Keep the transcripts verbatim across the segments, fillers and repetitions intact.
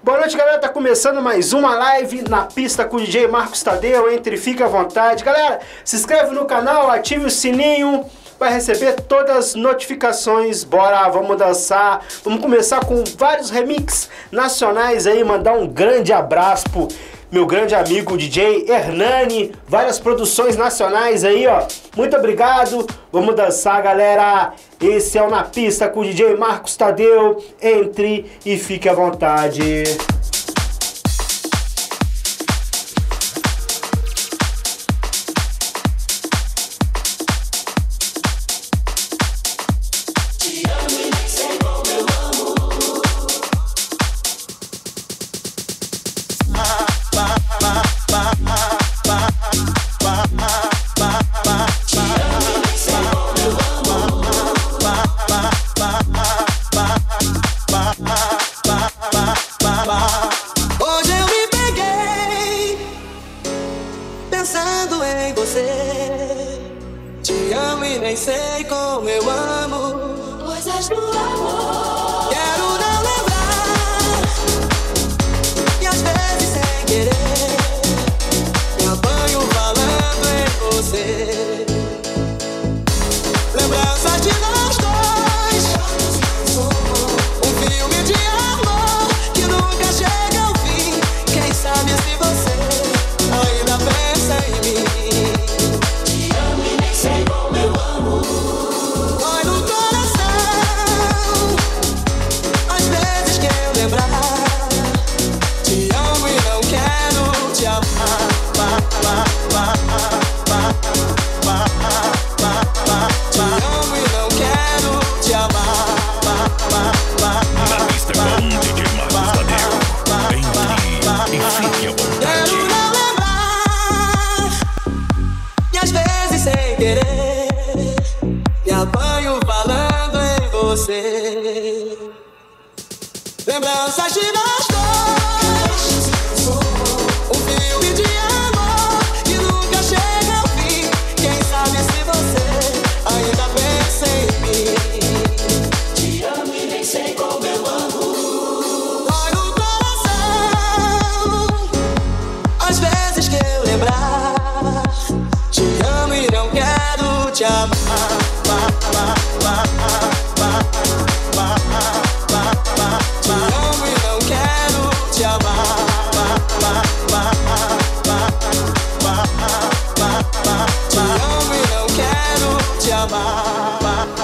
Boa noite, galera. Tá começando mais uma live na pista com o D J Marcos Tadeu. Entre, fique à vontade. Galera, se inscreve no canal, ative o sininho para receber todas as notificações. Bora, vamos dançar. Vamos começar com vários remixes nacionais aí. Mandar um grande abraço pro meu grande amigo D J Hernani. Várias produções nacionais aí, ó. Muito obrigado. Vamos dançar, galera. Esse é o Na Pista com o D J Marcos Tadeu. Entre e fique à vontade. Lembranças de nós dois, um filme de amor que nunca chega ao fim. Quem sabe se você ainda pensa em mim. Te amo e nem sei como eu amo. Dói no coração às vezes que eu lembrar. Te amo e não quero te amar. Te amo e não quero te amar. Te amo e não quero te amar.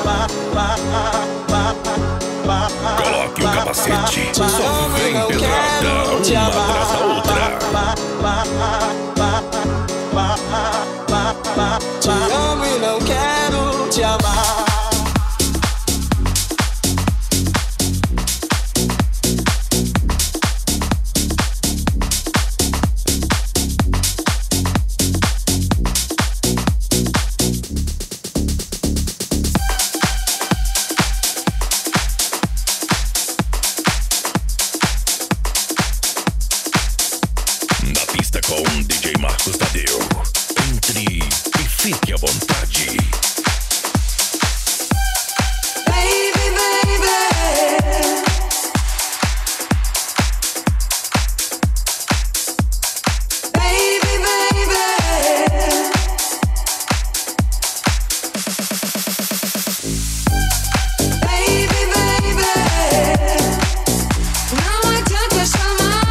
Coloque o capacete, só vem pedrada, uma atrás da outra. Te amo e não quero te amar. Com D J Marcos Tadeu. Entre e fique à vontade. Baby, baby. Baby, baby. Baby, baby. Não adianta chamar.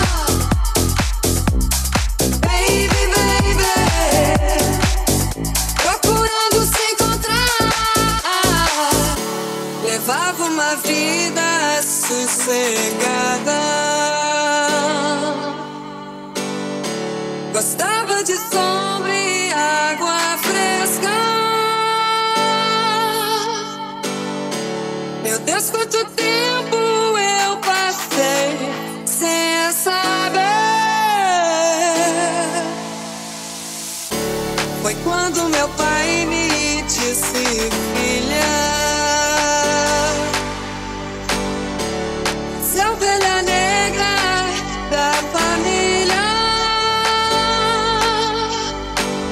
Levava uma vida sossegada, gostava de sombra e água fresca. Meu Deus, quanto tempo eu passei sem saber. Foi quando meu pai me disse: filha, ovelha negra da família,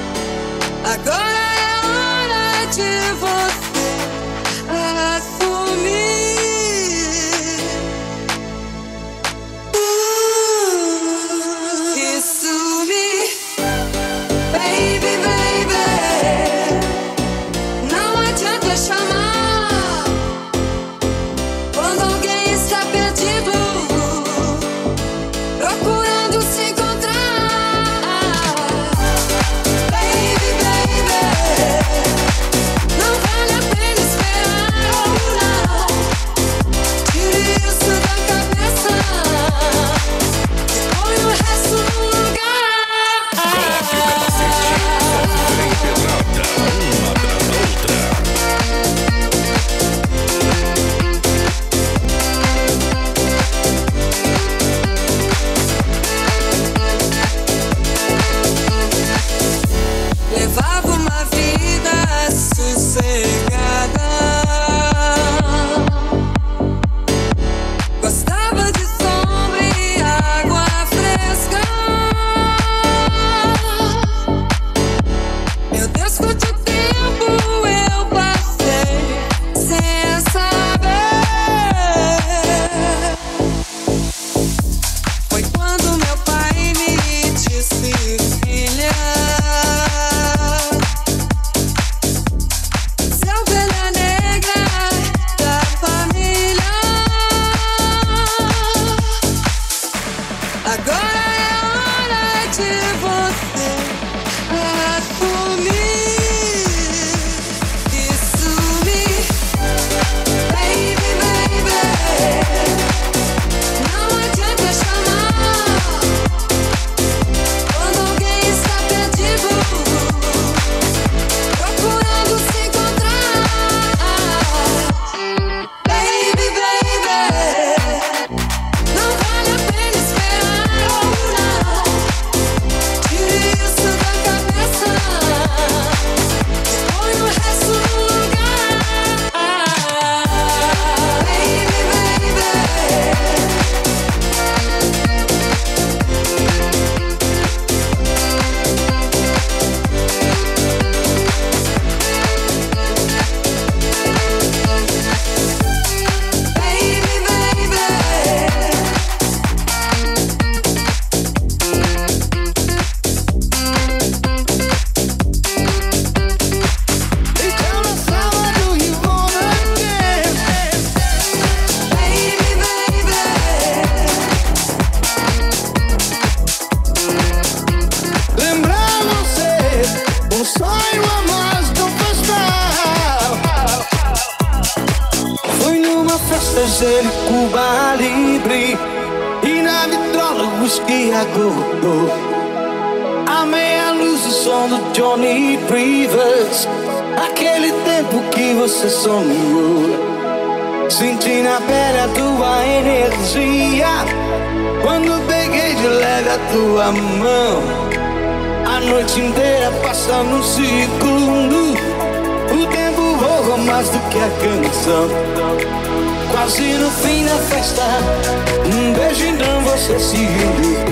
festas ele Cuba Libre e na vitrola whisky a go-go. A meia luz o som do Johnny Rivers, aquele tempo que você sonhou. Senti na pele a tua energia quando peguei de leve a tua mão. A noite inteira passa num segundo, o tempo voa mais do que a canção. Quase no fim da festa, um beijo então você se rendeu.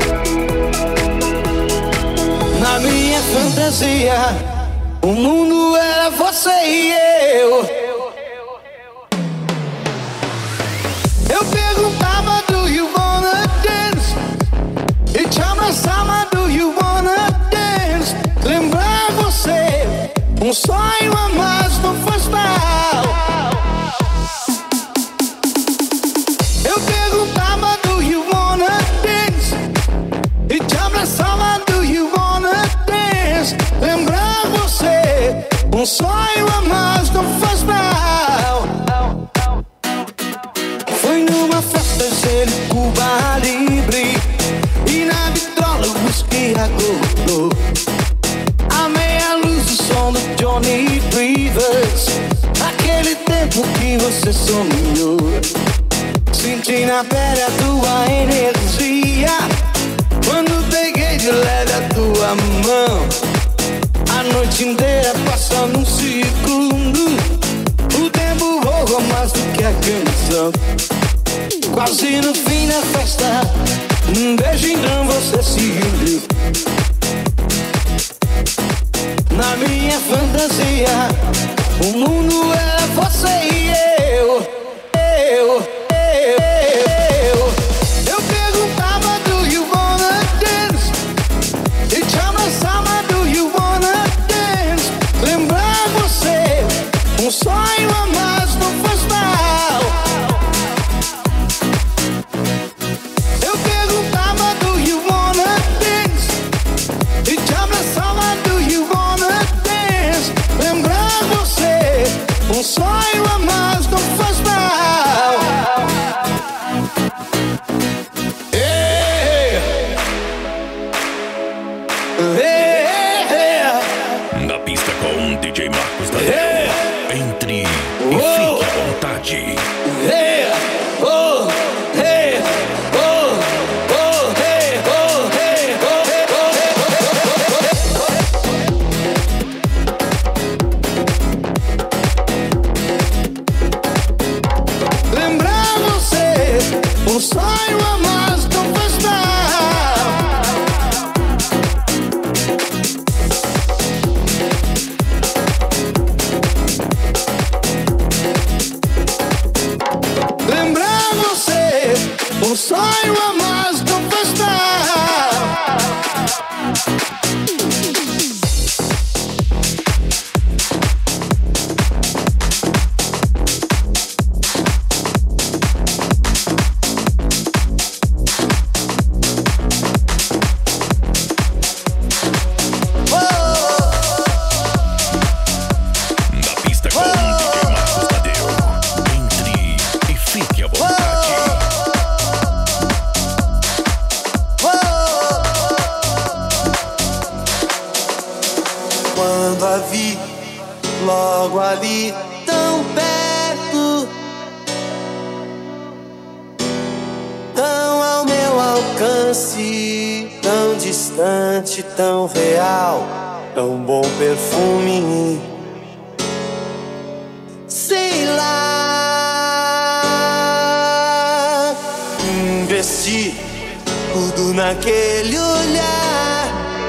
Na minha fantasia, o mundo era você e eu. Eu perguntava, do you wanna dance? E te abraçava, do you wanna dance? Lembrar você, um sonho a mais não faz mal. Eu perguntava, do you wanna dance? E te abraçava, do you wanna dance? Lembrar você, um sonho a mais não faz mal. Foi numa festa ele Cuba Libre e na vitrola whisky a go-go. A meia luz o som do Johnny Rivers, aquele tempo que você sonhou. Senti na pele a tua energia quando peguei de leve a tua mão. A noite inteira passa num segundo, o tempo voa mais do que a canção. Quase no fim da festa, um beijo então você se rendeu. Na minha fantasia, o mundo era você e eu. Eu, eu, eu. Eu perguntava, do you wanna dance? E te abraçava, do you wanna dance? Lembrar você, um sonho a mais não faz mal. Eu perguntava, do you wanna dance? E te abraçava, do you wanna dance? Lembrar você, um sonho a mais não faz mal. Hey, hey, hey. Na pista com D J Marcos Tadeu. Entre e fique à vontade. Hey, oh, hey, oh, oh, hey, oh, hey, oh, hey, oh, hey. Lembrar você, um sonho a mais não faz mal. Lembrar você, um sonho a mais não faz mal. Na pista com D J Marcos Tadeu. Entre e fique à vontade. Quando a vi logo ali, tão perto, tão ao meu alcance, tão distante, tão real, tão bom perfume. Sei lá, investi tudo naquele olhar.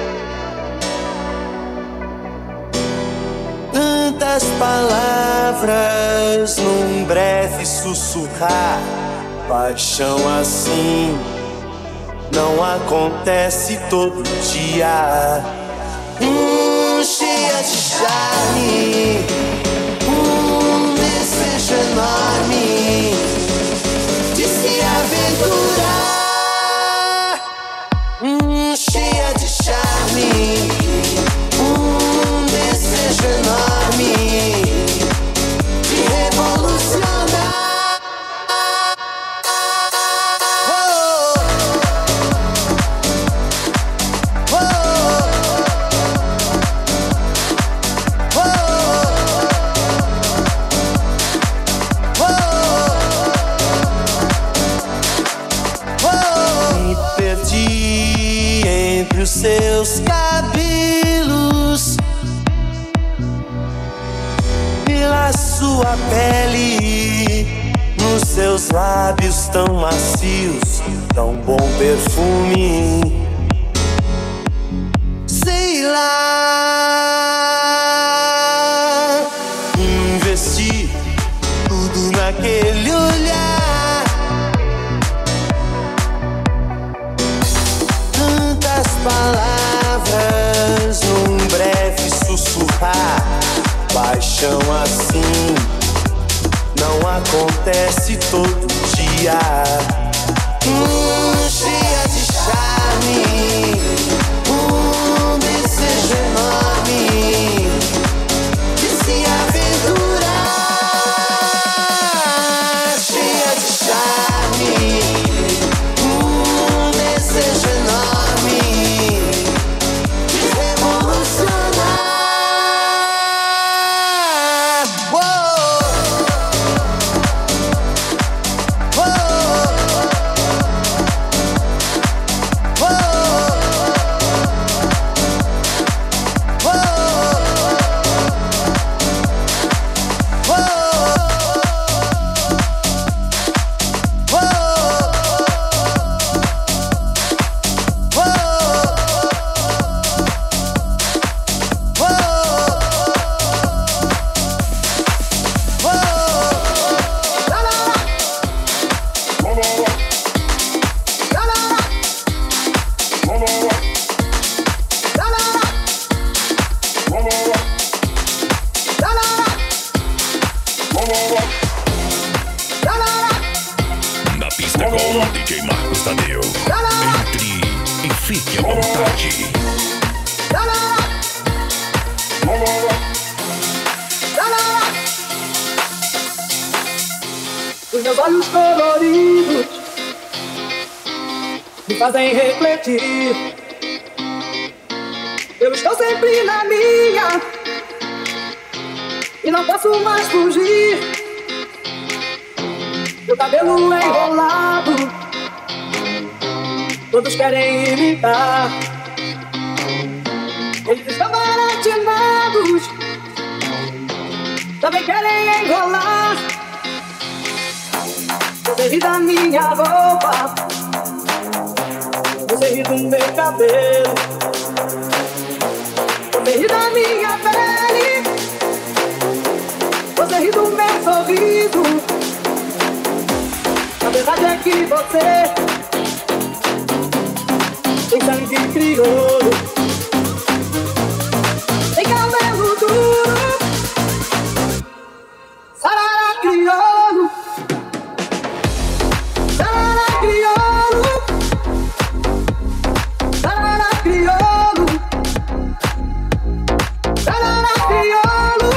Tantas palavras num breve sussurrar. Paixão assim não acontece todo dia. Hum, cheia de charme, um desejo enorme de se aventurar. Hum, cheia de charme, um desejo enorme de revolucionar. sua pele, nos seus lábios tão macios, tão bom perfume. Sei lá, investi tudo naquele olhar. Tantas palavras num breve sussurrar. Paixão assim não acontece todo dia. Hum, cheia de charme, um desejo enorme de se aventurar. Cheia de charme, um desejo enorme de revolucionar. Na pista com o D J Marcos Tadeu. Entre e fique à vontade. Os meus olhos coloridos me fazem refletir. Eu estou sempre na minha e não posso mais fugir. Meu cabelo enrolado, todos querem imitar. Eles estão baratinados, também querem enrolar. Você ri da minha roupa, você ri do meu cabelo, você ri da minha pele, você ri do meu sorriso. A verdade é que você tem sangue crioulo, tem cabelo duro, sarará crioulo, sarará crioulo, sarará crioulo, sarará crioulo,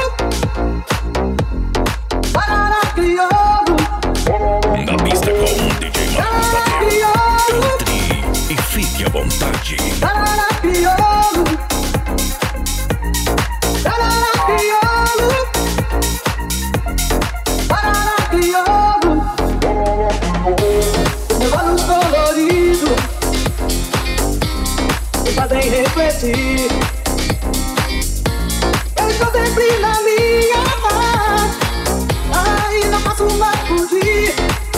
sarará crioulo. Na pista com o D J Marcos Tadeu. Entre e fique à vontade. Sarará crioulo, sarará crioulo, sarará crioulo. Meus olhos coloridos me fazem refletir. Eu estou sempre na minha paz, ai, não posso mais fugir.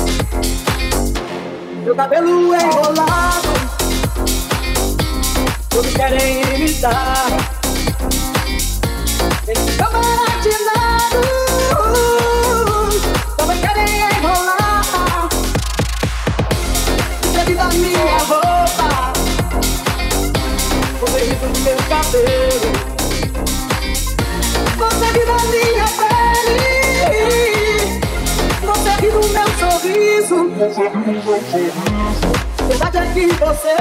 Meu cabelo é enrolado, todos querem imitar. Eles estão baratinados, também querem enrolar. Você ri da minha roupa, você ri do meu cabelo, você ri da minha pele, você ri do meu sorriso. A verdade é que você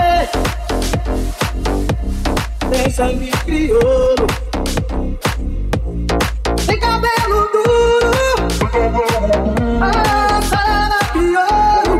tem sangue crioulo, tem cabelo duro, ah, sarará crioulo.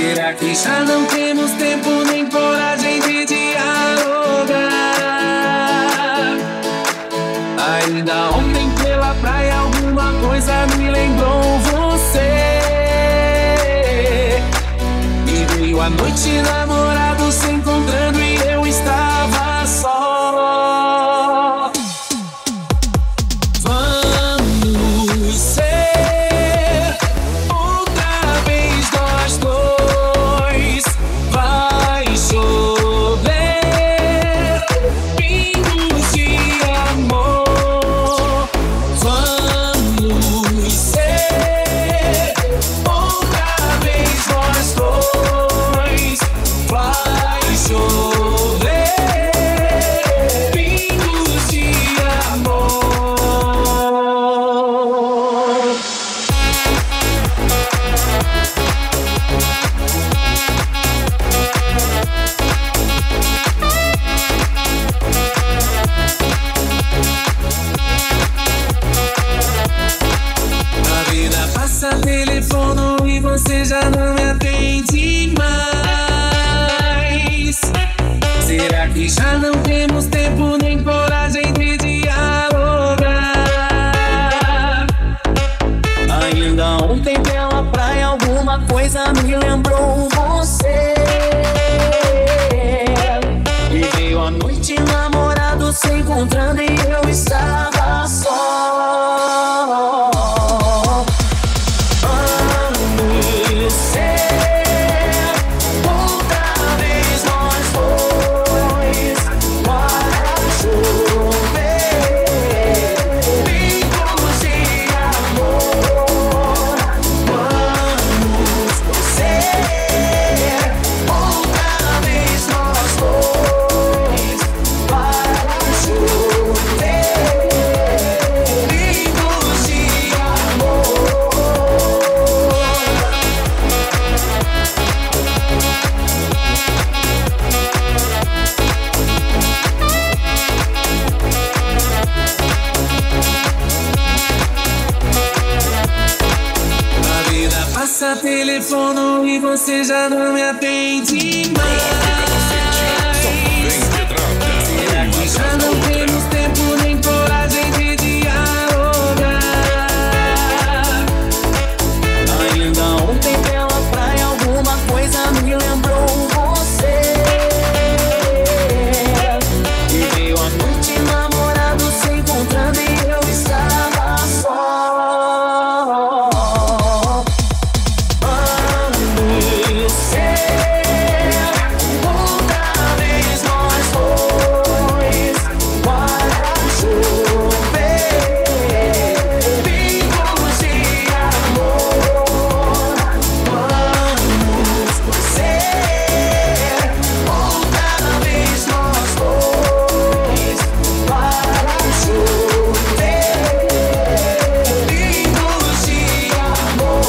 Será que já não temos tempo nem coragem de dialogar? Ainda ontem pela praia alguma coisa me lembrou você. E veio a noite, namorados se encontrando e eu estava só. Vamos ser outra vez nós dois. Vai chover pingos de amor. Vamos ser outra vez nós dois. Vai chover pingos de amor. A vida passa telefono e você já não me atende mais. Será que já não temos tempo nem coragem de dialogar? Ainda ontem pela praia alguma coisa me lembrou você. E veio a noite, namorados se encontrando e eu estava só. Vamos ser outra vez nós dois. Vai chover pingos de amor. Vamos ser outra vez nós dois. Vai chover pingos de amor. A vida passa telefono e você já não me atende mais. Será que já não temos tempo nem coragem de dialogar? Ainda ontem pela praia alguma coisa me lembrou você. E veio a noite, namorados se encontrando e eu estava só. Vamos ser outra vez nós dois. Vai chover pingos de amor. Vamos ser outra vez nós dois. Vai chover pingos de amor.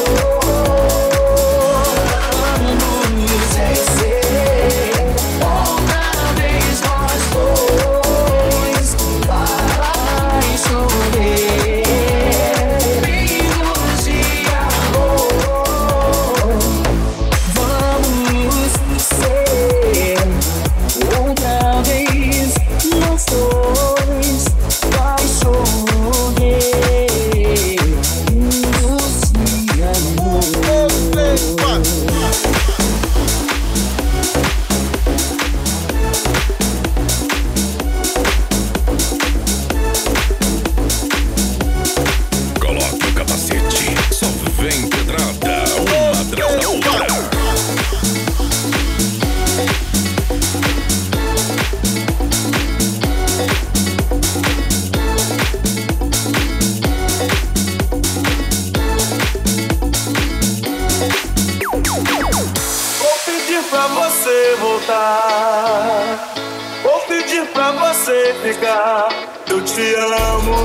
Vamos ser outra vez nós dois. Vai chover pingos de amor. Vamos ser outra vez nós dois. Vai chover pingos de amor. Coloque o capacete, só vem pedrada, uma atrás da outra. Vou pedir pra você voltar. Vou pedir pra você ficar. Eu te amo.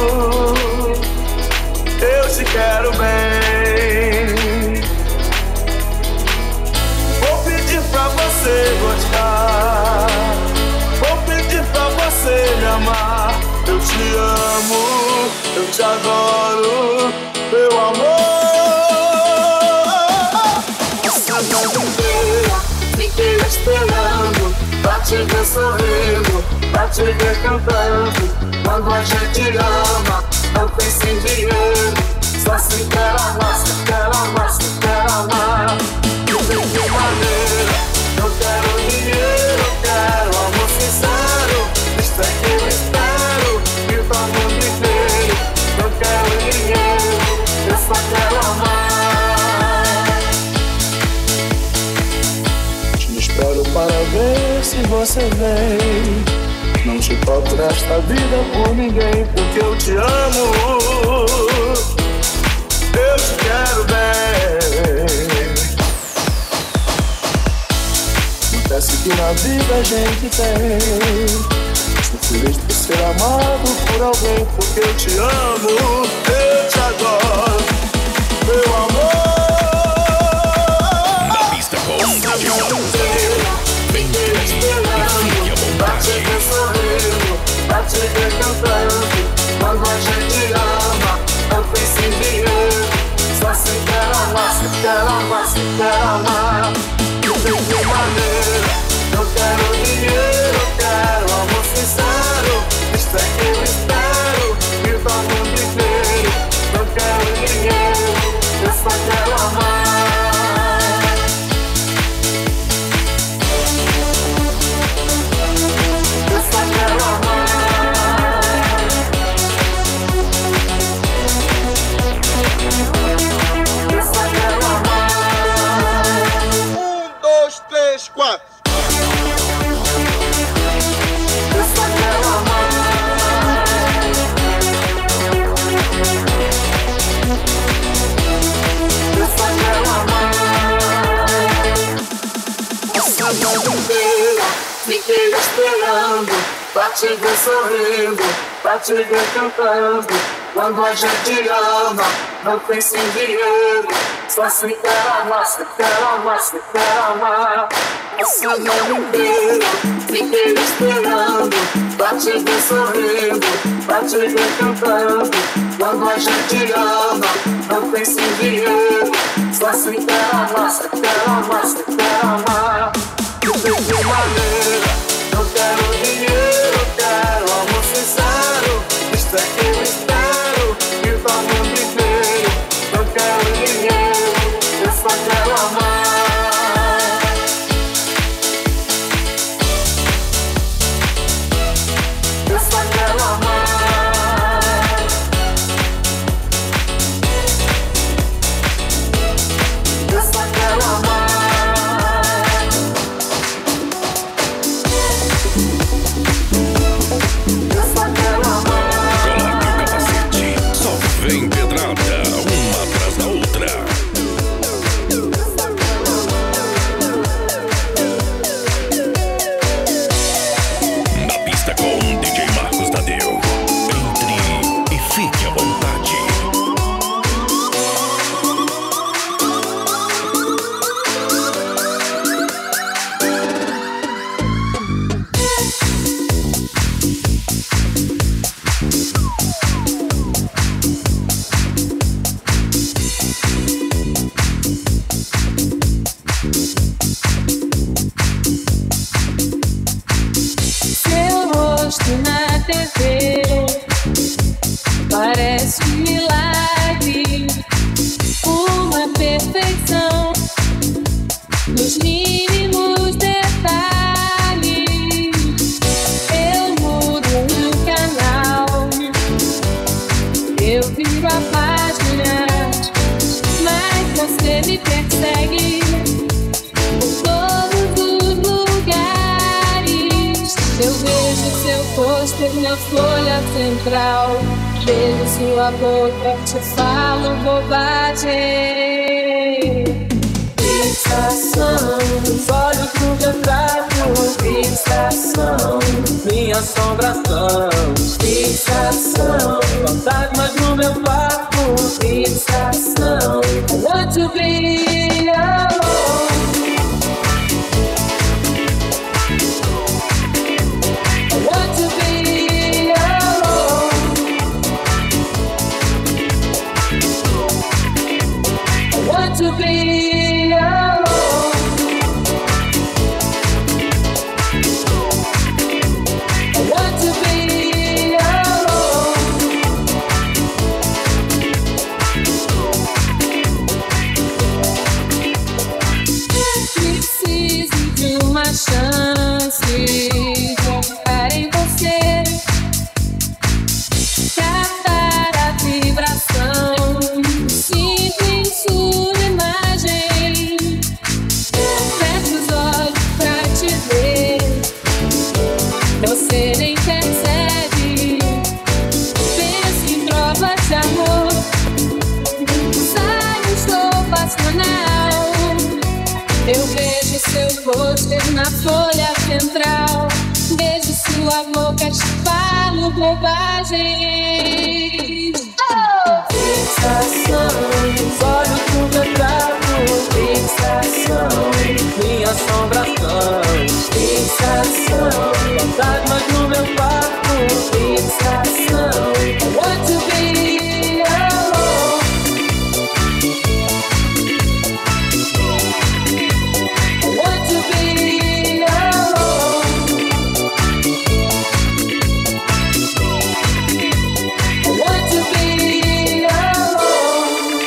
Eu te quero bem. Vou pedir pra você gostar. Vou pedir pra você me amar. Eu te amo. Eu te adoro. Meu amor. te ver sorrindo, pra te ver cantando. Quando a gente ama, não pensa em dinheiro. Só se quer amar, se quer amar, se quer amar. De que maneira? Eu quero dinheiro, eu quero amor sincero. Isto é que eu espero, e o mundo inteiro. Eu quero dinheiro, eu só quero amar. Te espero para ver se você vem. Não te toco nesta vida por ninguém, porque eu te amo. Eu te quero bem. Acontece que na vida a gente tem. Sou feliz por ser amado por alguém, porque eu te amo. Eu te adoro, meu amor. Na pista com o D J Marcos Tadeu. Vem te esperando, pra te ver sorrindo, pra te ver cantando. Quando a gente ama, não pensa em dinheiro. Só se quer amar, se quer amar, se quer amar. De que maneira? Eu quero dinheiro, eu quero amor sincero. Isto é que eu espero, e o mundo inteiro. Eu quero dinheiro, eu só quero amar. Eu só quero amar. Eu só quero amar. Um, dois, três, quatro. Eu só quero amar. Eu só quero amar. Essa noite inteira fiquei esperando, pra te ver sorrindo, pra te ver cantando. Quando a gente ama, não pensa em dinheiro. Só se quer amar, se quer amar, se quer amar. Essa noite inteira fiquei esperando, pra te ver sorrindo, pra te ver cantando. Quando a gente ama, não pensa em dinheiro. Só se quer amar, se quer amar, se quer amar. De que maneira? Eu quero dinheiro, eu quero amor sincero. Isto é que eu espero, e o mundo inteiro. Eu quero dinheiro, eu só quero amar. Eu só quero amar. Eu só quero amar. Eu só quero amar. Coloque o capacete. Só vem pedrada, uma atrás da outra. Na pista com D J Marcos Tadeu. Entre e fique à vontade. Seu rosto na T V parece um milagre, uma perfeição nos mínimos detalhes. Eu mudo o canal, eu viro a página, mas você me persegue por todos os lugares. Eu vejo seu pôster na folha central, beijo sua boca, te falo bobagem. Fixação, os olhos no retrato. Fixação, minha assombração. Fixação, fantasmas no meu quarto. Fixação, I want to be alone. I want to be alone. I want to be alone. seu pôster na folha central. Beijo sua boca, te falo bobagem. Fixações, olhos no meu trato. Fixações, minhas assombrações. Fixações, fantasmas no meu quarto. Fixação, I want to be alone. I want to be alone. I want to be alone.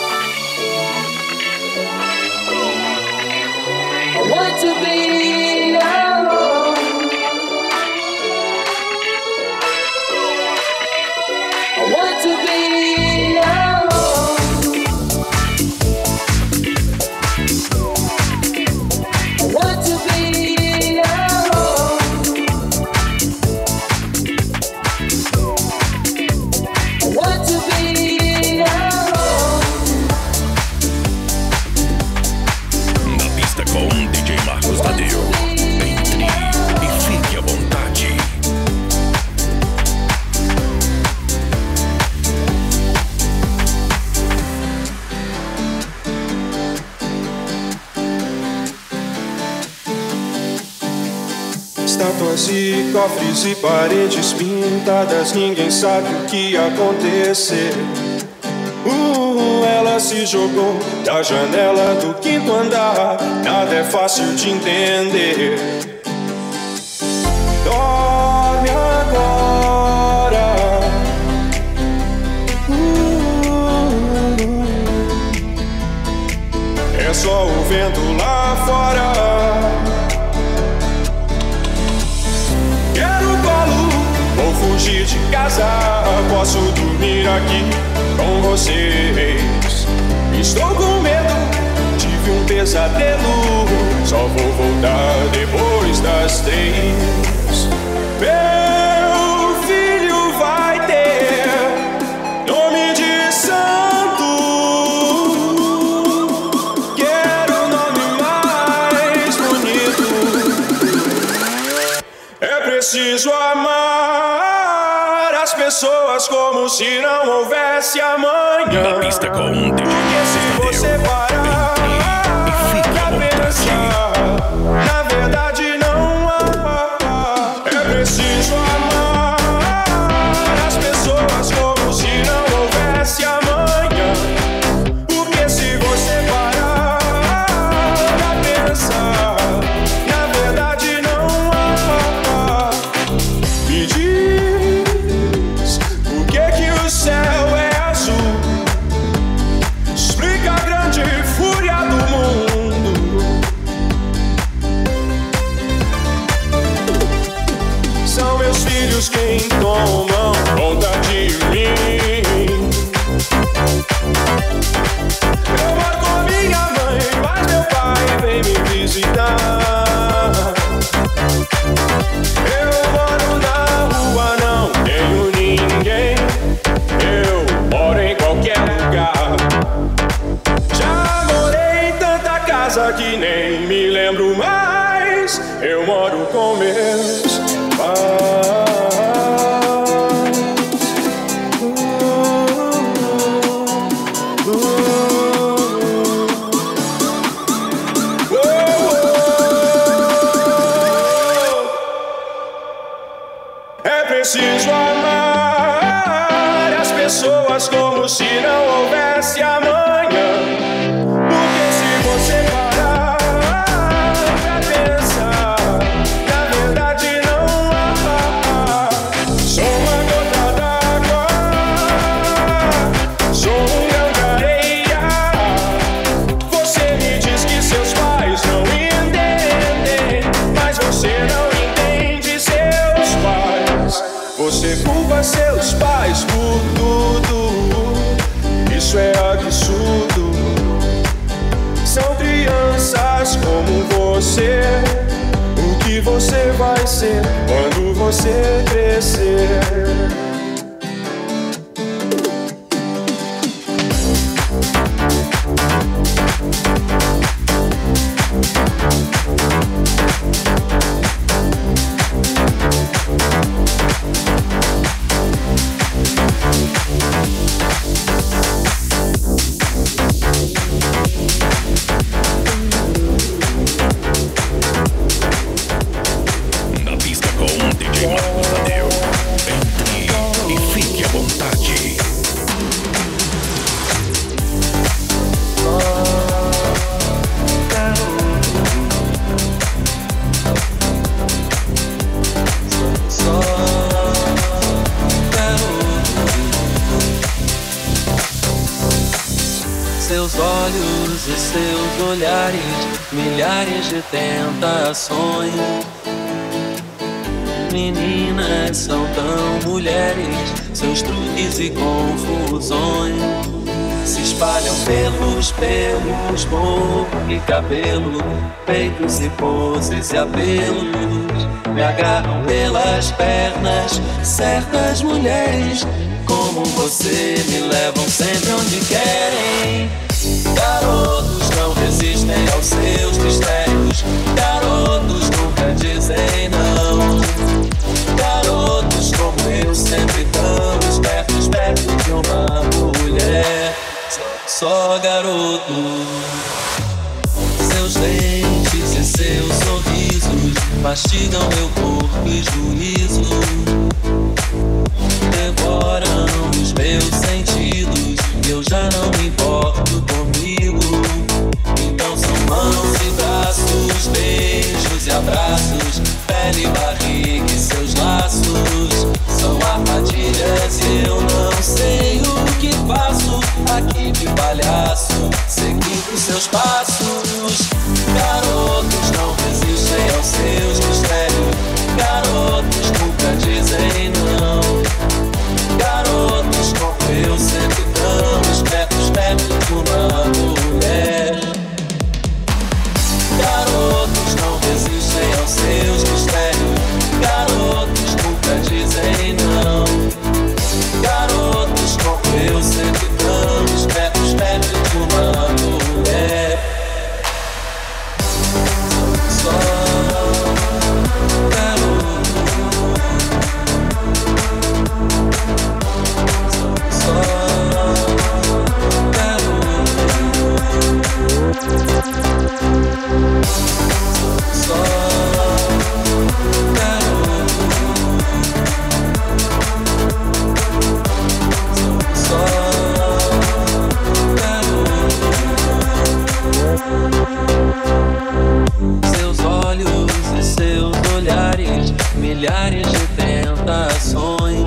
I want to be alone. I want to be alone. I want to be alone. I want to be alone. Na pista com D J Marcos Tadeu. Entre e fique à vontade. Estátuas e cofres e paredes pintadas, ninguém sabe o que ia acontecer. Uh, ela se jogou da janela do quinto andar, nada é fácil de entender. Dorme agora. Uh, é só o vento lá fora. Vou fugir de casa, posso dormir aqui com vocês. Estou com medo, tive um pesadelo, só vou voltar depois das três. Meu filho vai ter nome de santo. Quero o nome mais bonito. É preciso amar as pessoas como se não houvesse amanhã. Na pista com D J Porque se você parar pra pensar, na verdade não há. É preciso amar as pessoas como se não houvesse amanhã. Porque se você parar pra pensar, na verdade não há. Me diz por que que o céu é azul. Explica a grande fúria do mundo. São meus filhos quem tomam conta de mim. Eu moro com minha mãe, mas meu pai vem me visitar. Eu moro na rua, não tenho ninguém. Eu moro em qualquer lugar. Já morei em tanta casa que nem me lembro mais. Eu moro com meus pais. Uh, uh, uh. É preciso amar as pessoas como se não houvesse amanhã. Porque se você parar pra pensar, na verdade não há. Sou uma gota d'água, sou um grão de areia. Você me diz que seus pais não entendem, mas você não entende seus pais. Você culpa seus pais por tudo. Isso é absurdo. São crianças como você. O que você vai ser quando você crescer? e seus olhares, milhares de tentações. Meninas são tão mulheres, seus truques e confusões se espalham pelos pelos, boca e cabelo, peitos e poses e apelos. Me agarram pelas pernas, certas mulheres como você me levam sempre onde querem. Garotos não resistem aos seus mistérios, garotos nunca dizem não. Garotos como eu sempre tão espertos perto de uma mulher. Só, só garoto. Seus dentes e seus sorrisos mastigam meu corpo e juízo, devoram os meus sentidos e eu já não me importo comigo. Então são mãos e braços, beijos e abraços, pele, barriga e seus laços. São armadilhas e eu não sei o que faço aqui de palhaço, seguindo seus passos. Garotos não resistem aos seus mistérios, garotos nunca dizem não. Garotos como eu sempre tão espertos perto de uma mulher. Garotos não resistem aos seus mistérios, garotos nunca dizem não. Garotos como eu sempre tão espertos perto de uma mulher. Só garoto. Só seus olhos e seus olhares, milhares de tentações.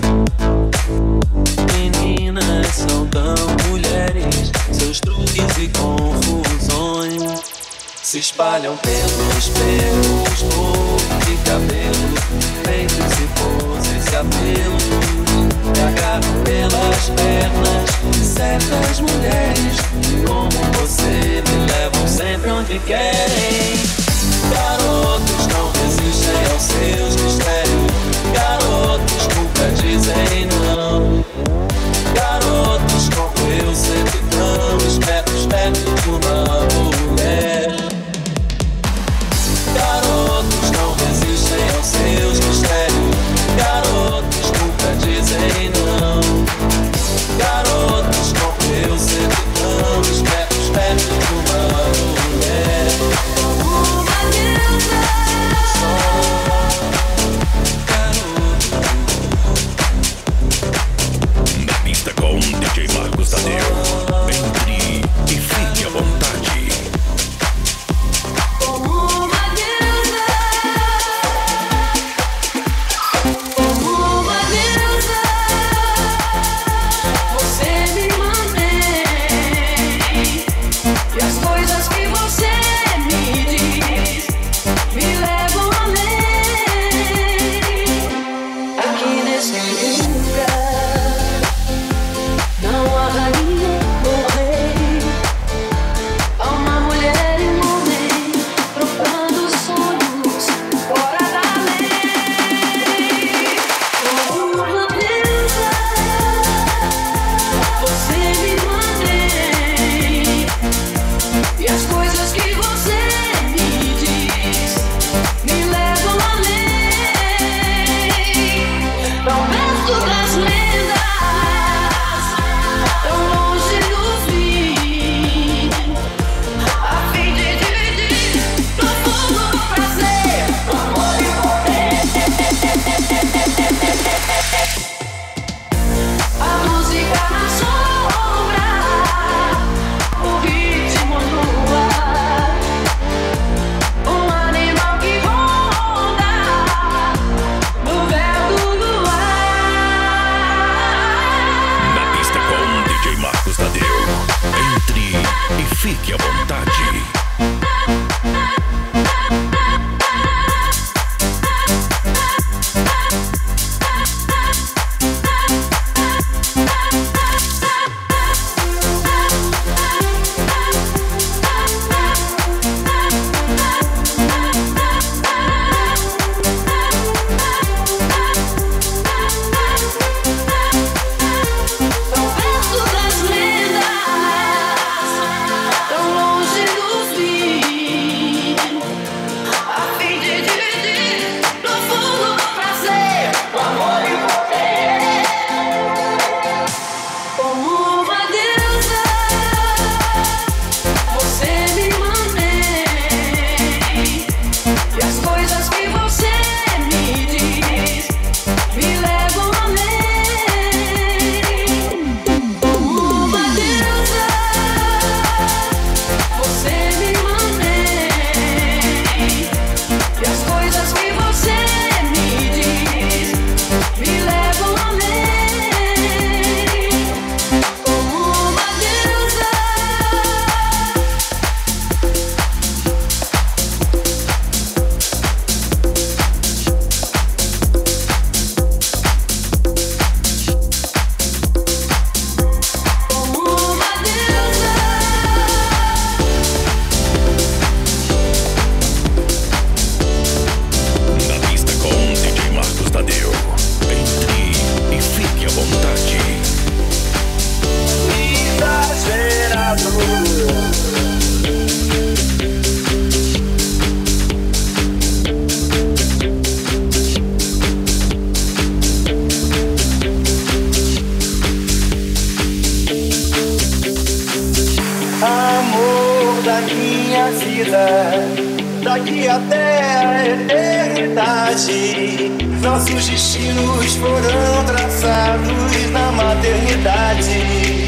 Meninas são tão mulheres, seus truques e confusões se espalham pelos pelos, corpo e cabelo, peitos e poses e apelos. Me agarram pelas pernas, certas mulheres como você me levam sempre onde querem. Garotos não resistem aos seus mistérios, garotos nunca dizem não. Garotos como eu sempre tão espertos perto de uma mulher. Garotos não resistem aos seus mistérios, garotos nunca dizem não. Garotos como eu sempre tão espertos perto de uma mulher. minha vida, daqui até a eternidade. Nossos destinos foram traçados na maternidade.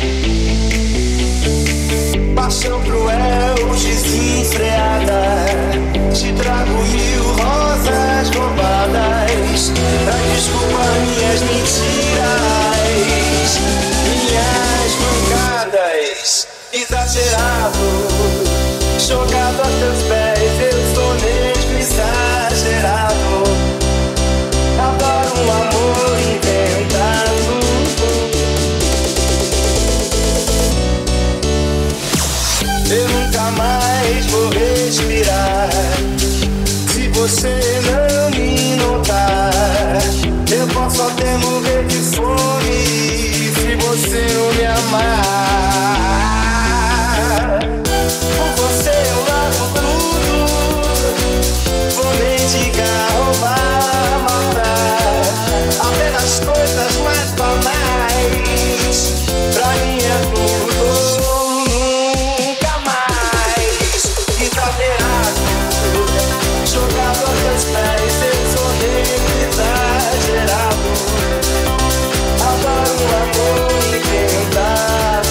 Paixão cruel, desenfreada, te trago mil rosas roubadas pra desculpar minhas mentiras, minhas mancadas. Exagerado, jogado a teus pés, eu sou mesmo exagerado. Adoro um amor inventado. Eu nunca mais vou respirar se você não me notar. Eu posso até morrer de fome se você não me amar. Por você eu largo tudo, vou mendigar, roubar, matar, até nas coisas mais banais. Pra mim é tudo, nunca mais. Exagerado, jogado a teus pés, eu sou mesmo exagerado. Adoro um amor inventado.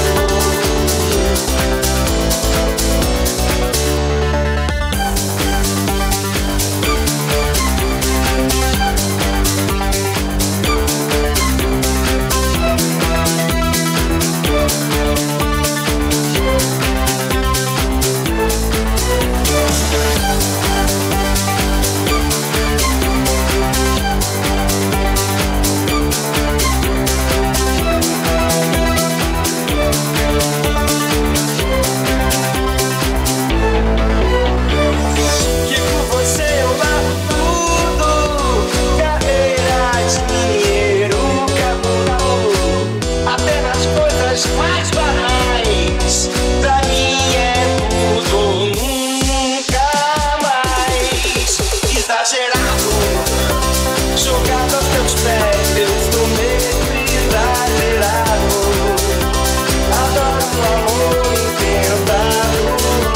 Mais banais, pra mim é tudo, nunca mais. Exagerado, jogado aos teus pés, eu estou mesmo exagerado. Adoro um amor inventado.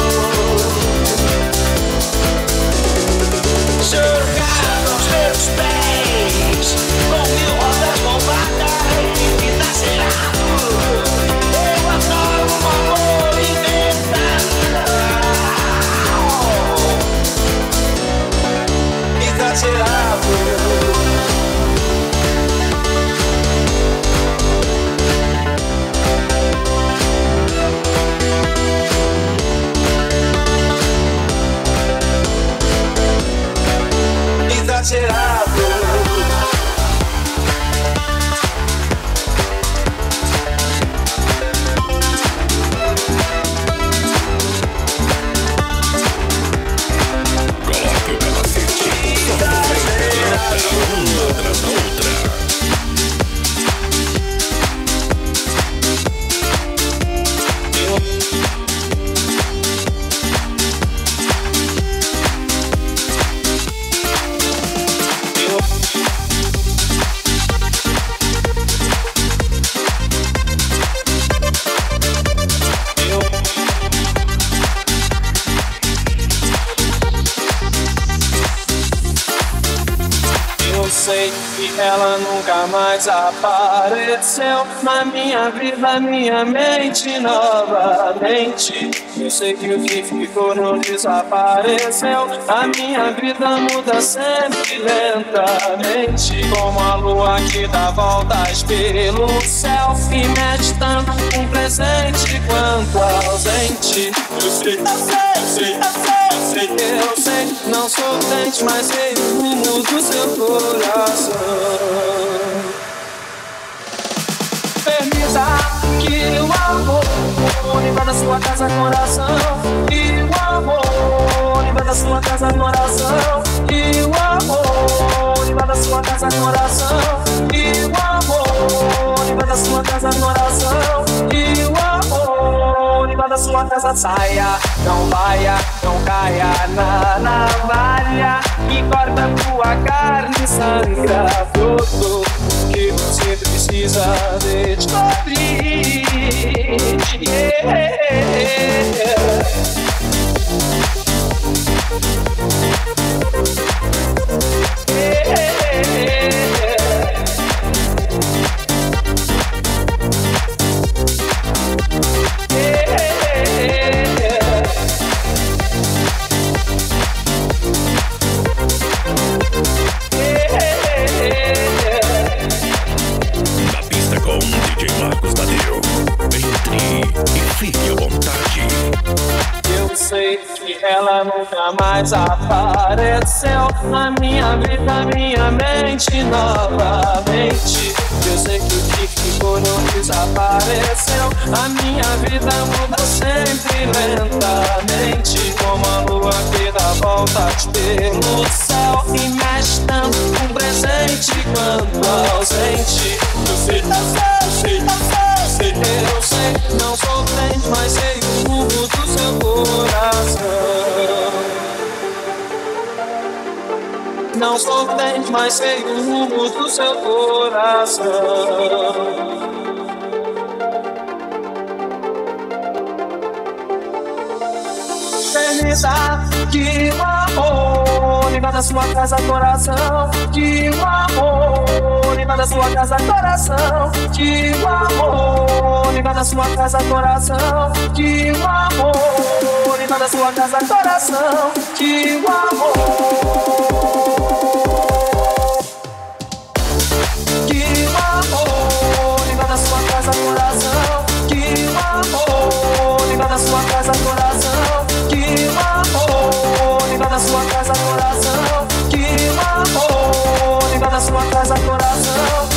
Jogado aos teus pés, com mil rodas roubadas, exagerado. Exagerado. Exagerado. Uma atrás da outra. Sei que ela nunca mais apareceu na minha vida, minha mente novamente. Eu sei que o que ficou não desapareceu. A minha vida muda sempre lentamente, como a lua que dá voltas pelo céu e mete tanto um presente quanto ausente. Eu sei, eu sei, eu sei, eu sei. Sei que eu sei, não sou crente, mas sei o rumo do seu coração. Permita que o amor invada sua casa, coração. E o amor invada sua casa, coração. E o amor invada sua casa, coração. E o amor invada sua casa, coração. E o amor invada sua casa, saia, não vaia, não caia na navalha que corta tua carne, sangra todo que você precisa descobrir. Yeah. ela nunca mais apareceu na minha vida, minha mente novamente. Eu sei que o que ficou não desapareceu. A minha vida muda sempre lentamente, como a lua que dá voltas pelo céu e mexe tanto com presente quanto ausente. Eu sei, eu sei, eu sei, eu sei, eu sei. Não sou crente, mas sei o rumo do seu coração. Não sou crente, mas sei o rumo do seu coração. Que o amor liga da sua casa, coração. Que o amor liga da sua casa, coração. Que o amor liga da sua casa, coração. Que o amor liga da sua casa, coração. Que o amor, que o amor liga da sua casa, coração. Que o amor liga da sua casa, coração. Que o amor liga da sua casa, coração. Que o amor liga da sua casa, coração.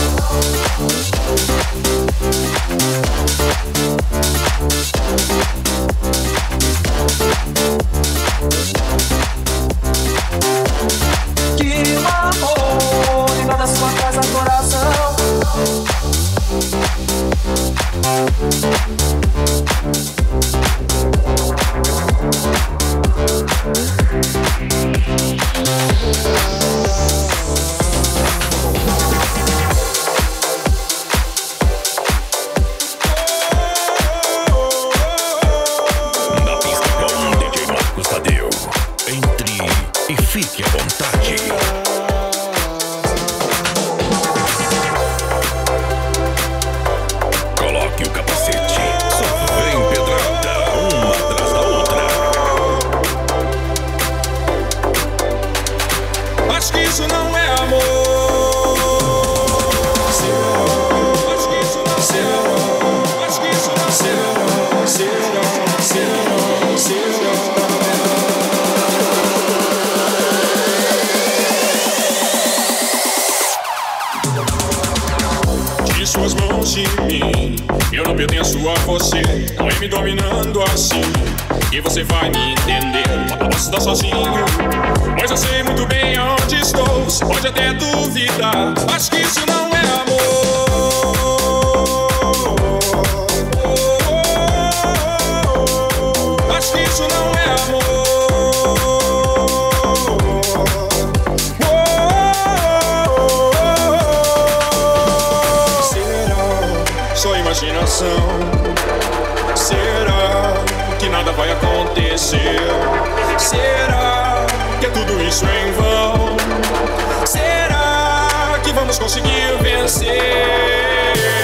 Que o amor liga da sua casa, coração. Na pista com D J Marcos Tadeu. Entre e fique à vontade. Coloque o capacete, só vem pedrada, uma atrás da outra. Acho que isso não é amor. Acho que isso não é amor. Acho que isso não é amor. Tire suas mãos de mim, eu não pertenço a você. Não é me dominando assim que você vai me entender. Posso estar sozinho, pois eu sei muito bem onde estou. Você pode até duvidar, acho que isso não é amor. Acho que isso não é amor. Será só imaginação? Será que nada vai acontecer? Será que é tudo isso em vão? Será que vamos conseguir vencer?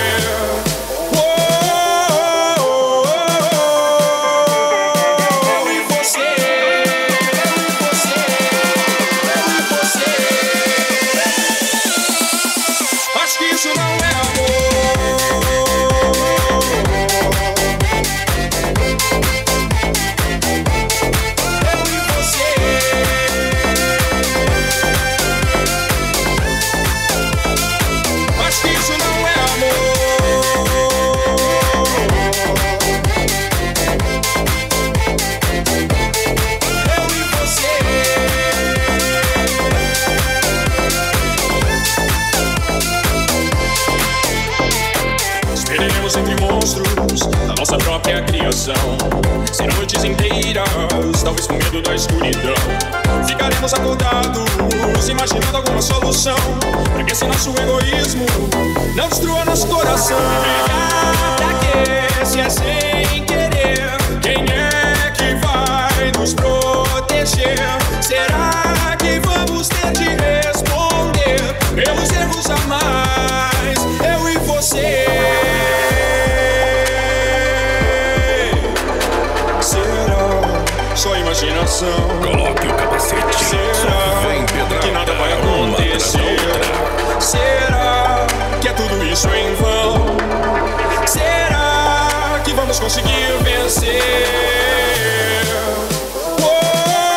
Nossa própria criação. Serão noites inteiras, talvez com medo da escuridão. Ficaremos acordados, imaginando alguma solução, pra que esse nosso egoísmo não destrua nosso coração. Brigar pra quê, se é sem querer? Quem é que vai nos proteger? Será que vamos ter de responder pelos erros a mais, eu e você? Só imaginação. Coloque o capacete. Será vem pedrada, que nada vai acontecer? Será que é tudo isso em vão? Será que vamos conseguir vencer? Oh!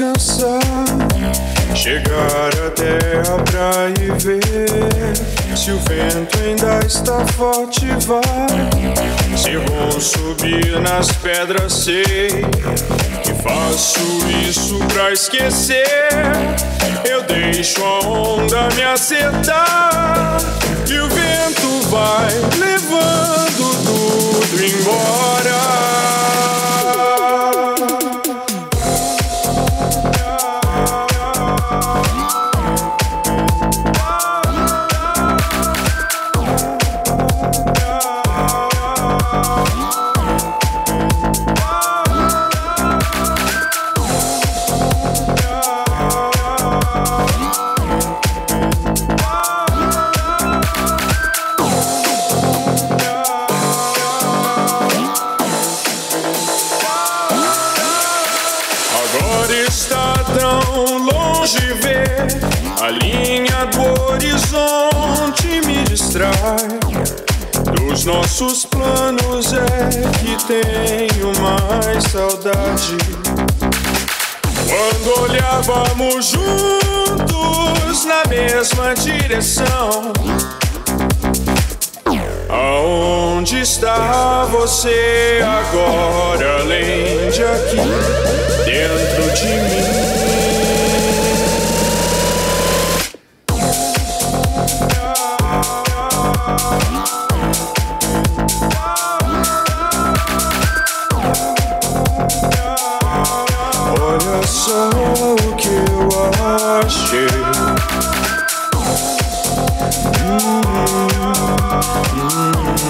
descansar, chegar até a praia e ver se o vento ainda está forte. Vai, se vou subir nas pedras, sei que faço isso pra esquecer. Eu deixo a onda me acertar e o vento vai levando tudo embora. A linha do horizonte me distrai dos nossos planos, é que tenho mais saudade. Quando olhávamos juntos na mesma direção, aonde está você agora, além de aqui, dentro de mim? Olha só o que eu achei. hum, hum,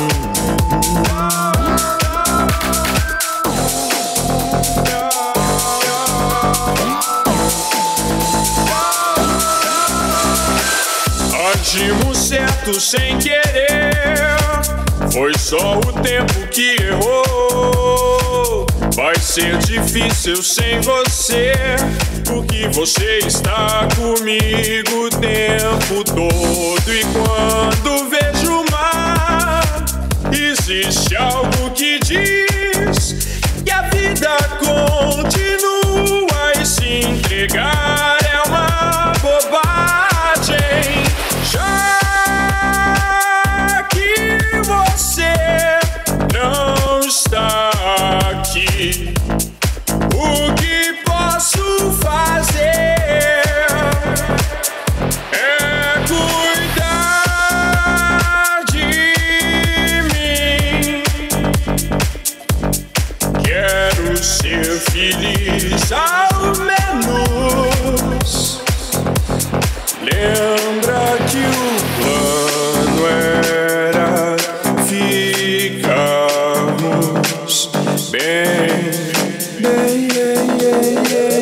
Agimos certo sem querer, foi só o tempo que errou. Vai ser difícil sem você, porque você está comigo o tempo todo. E quando vejo o mar, existe algo que diz que a vida continua, e se entregar é uma bobagem. Já que você não está aqui, o que posso fazer é cuidar de mim. Quero ser feliz, ao menos. Lembra que o plano era ficarmos bem, bem, bem, bem, bem,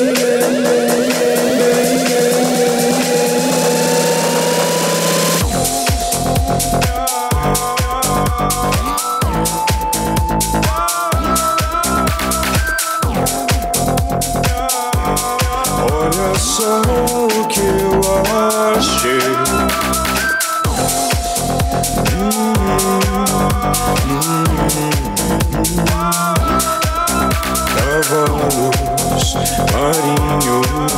olha só o que eu achei. hum, hum, Cavalos marinhos.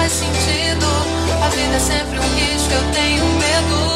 faz sentido. A vida é sempre um risco, eu tenho medo.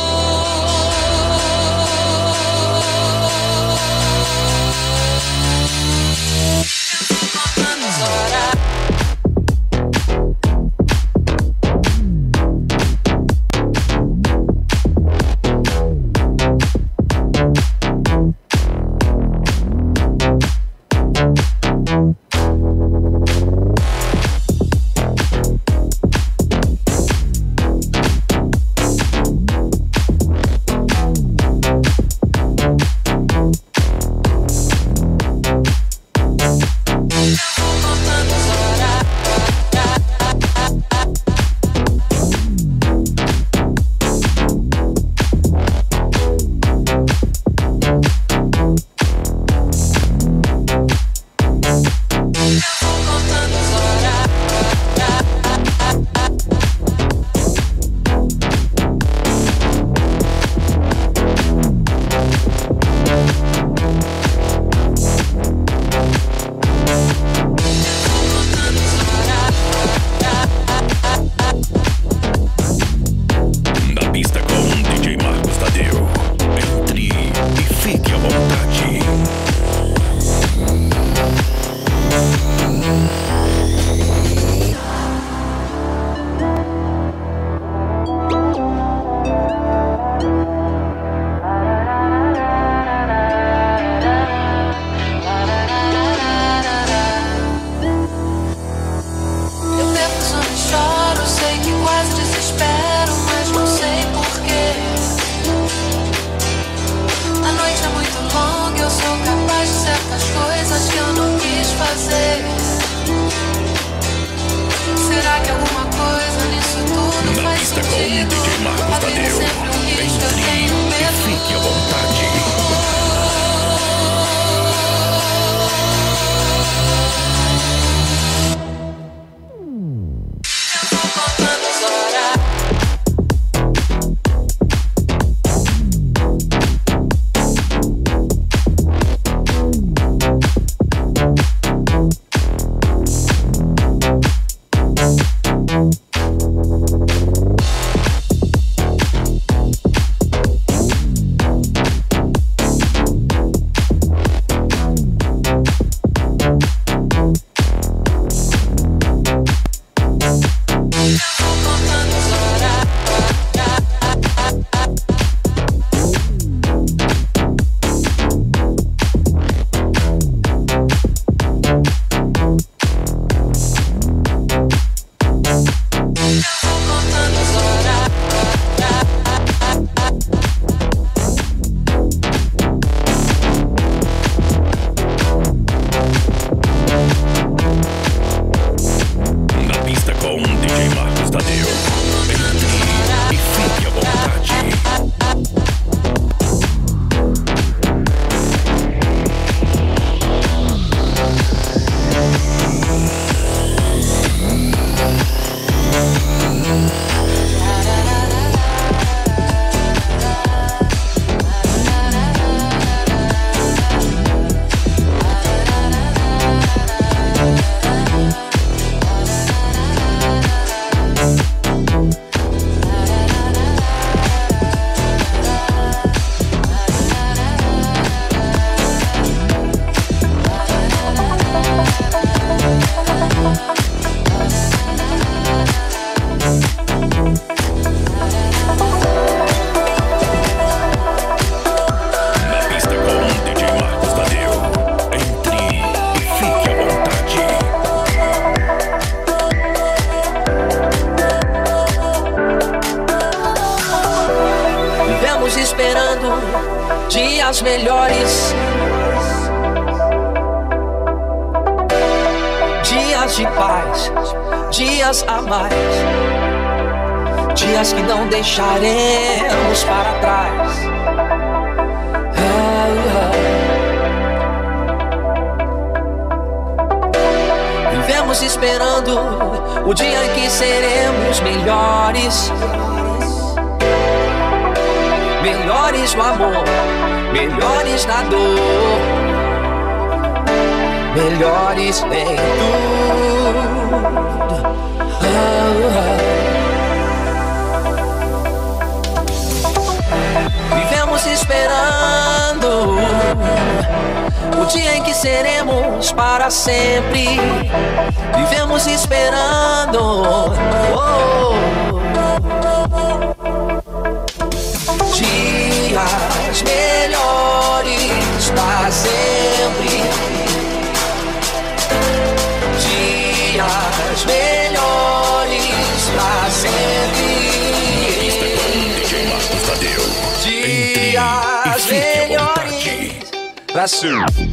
Dias melhores, dias de paz, dias a mais, dias que não deixaremos para trás. Ai, ai. Vivemos esperando o dia em que seremos melhores, melhores no amor, melhores na dor, melhores em tudo. Vivemos esperando o dia em que seremos para sempre. Vivemos esperando oh, dias melhores para sempre. Dias melhores para sempre. D J Marcos Tadeu. Dias melhores pra sempre.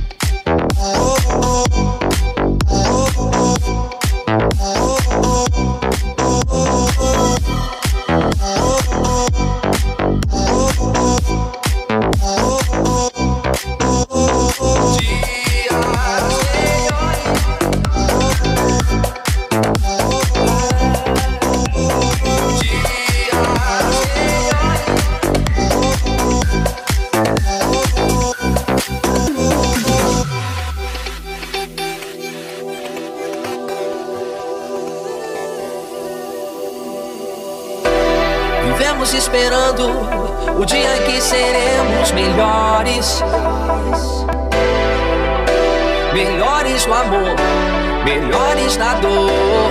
Vivemos esperando o dia em que seremos melhores. Melhores no amor, melhores na dor,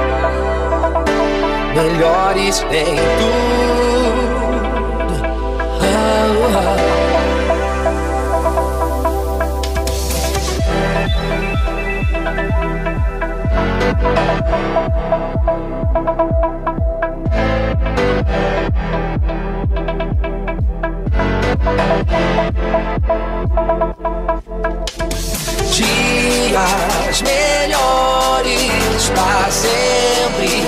melhores em tudo. Oh, oh. Dias melhores pra sempre.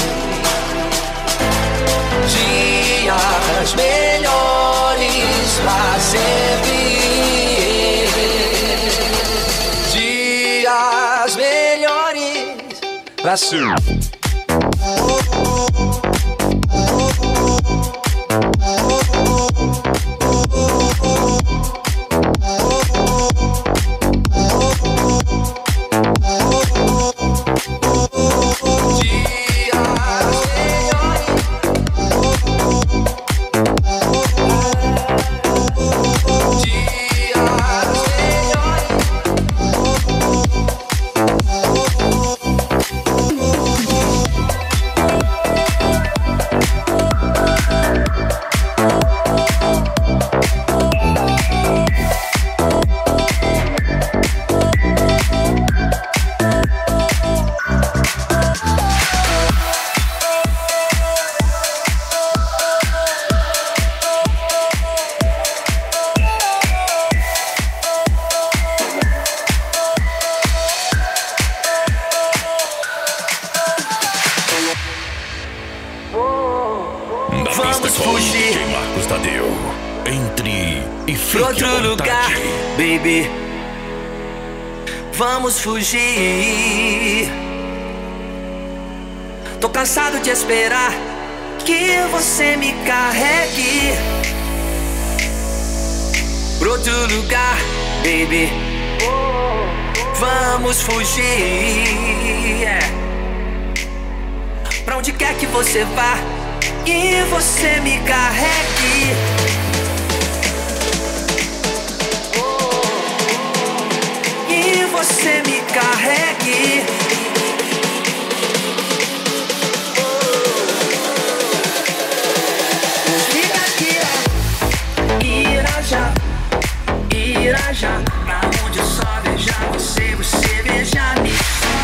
Dias melhores pra sempre. Dias melhores pra sempre. Vamos fugir, D J Marcos Tadeu. Entre e fique pra outro à vontade. lugar, baby. Vamos fugir. Tô cansado de esperar que você me carregue pra outro lugar, baby. Vamos fugir, yeah. Pra onde quer que você vá, e você me carregue. E você me carregue. Fica aqui, ó. Irajá, Irajá, pra onde eu só beijar você, você beija-me.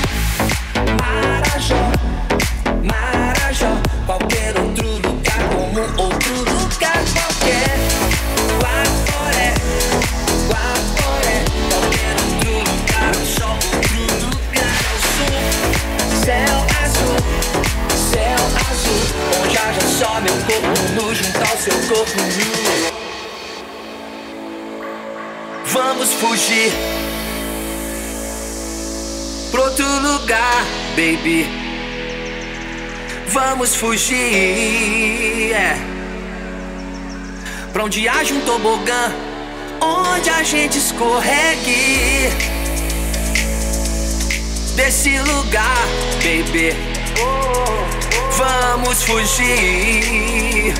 Marajó, Marajó, qualquer outro lugar, como outro lugar qualquer. Guaporé, Guaporé, qualquer outro lugar, só outro lugar ao sul. Céu azul, céu azul, onde haja só meu corpo nu junto ao seu corpo nu. Vamos fugir pra outro lugar, baby. Vamos fugir, é. Pra onde haja um tobogã, onde a gente escorregue desse lugar, baby. Vamos fugir.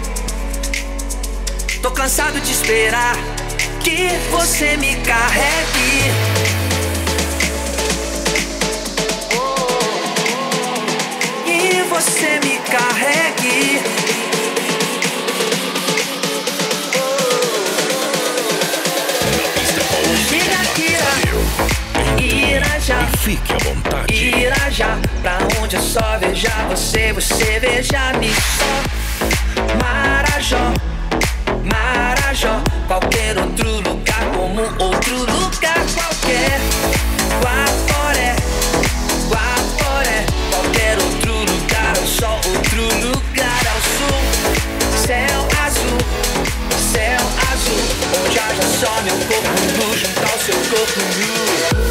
Tô cansado de esperar que você me carregue. E você me carregue. Irajá, fique à vontade. Irajá, pra onde eu só veja você, você veja-me só. Marajó, Marajó, qualquer outro lugar como outro lugar qualquer. Guaporé, Guaporé, qualquer outro lugar ou só outro lugar ao sul. Céu azul, céu azul, onde haja só meu corpo nu junto ao seu corpo nu.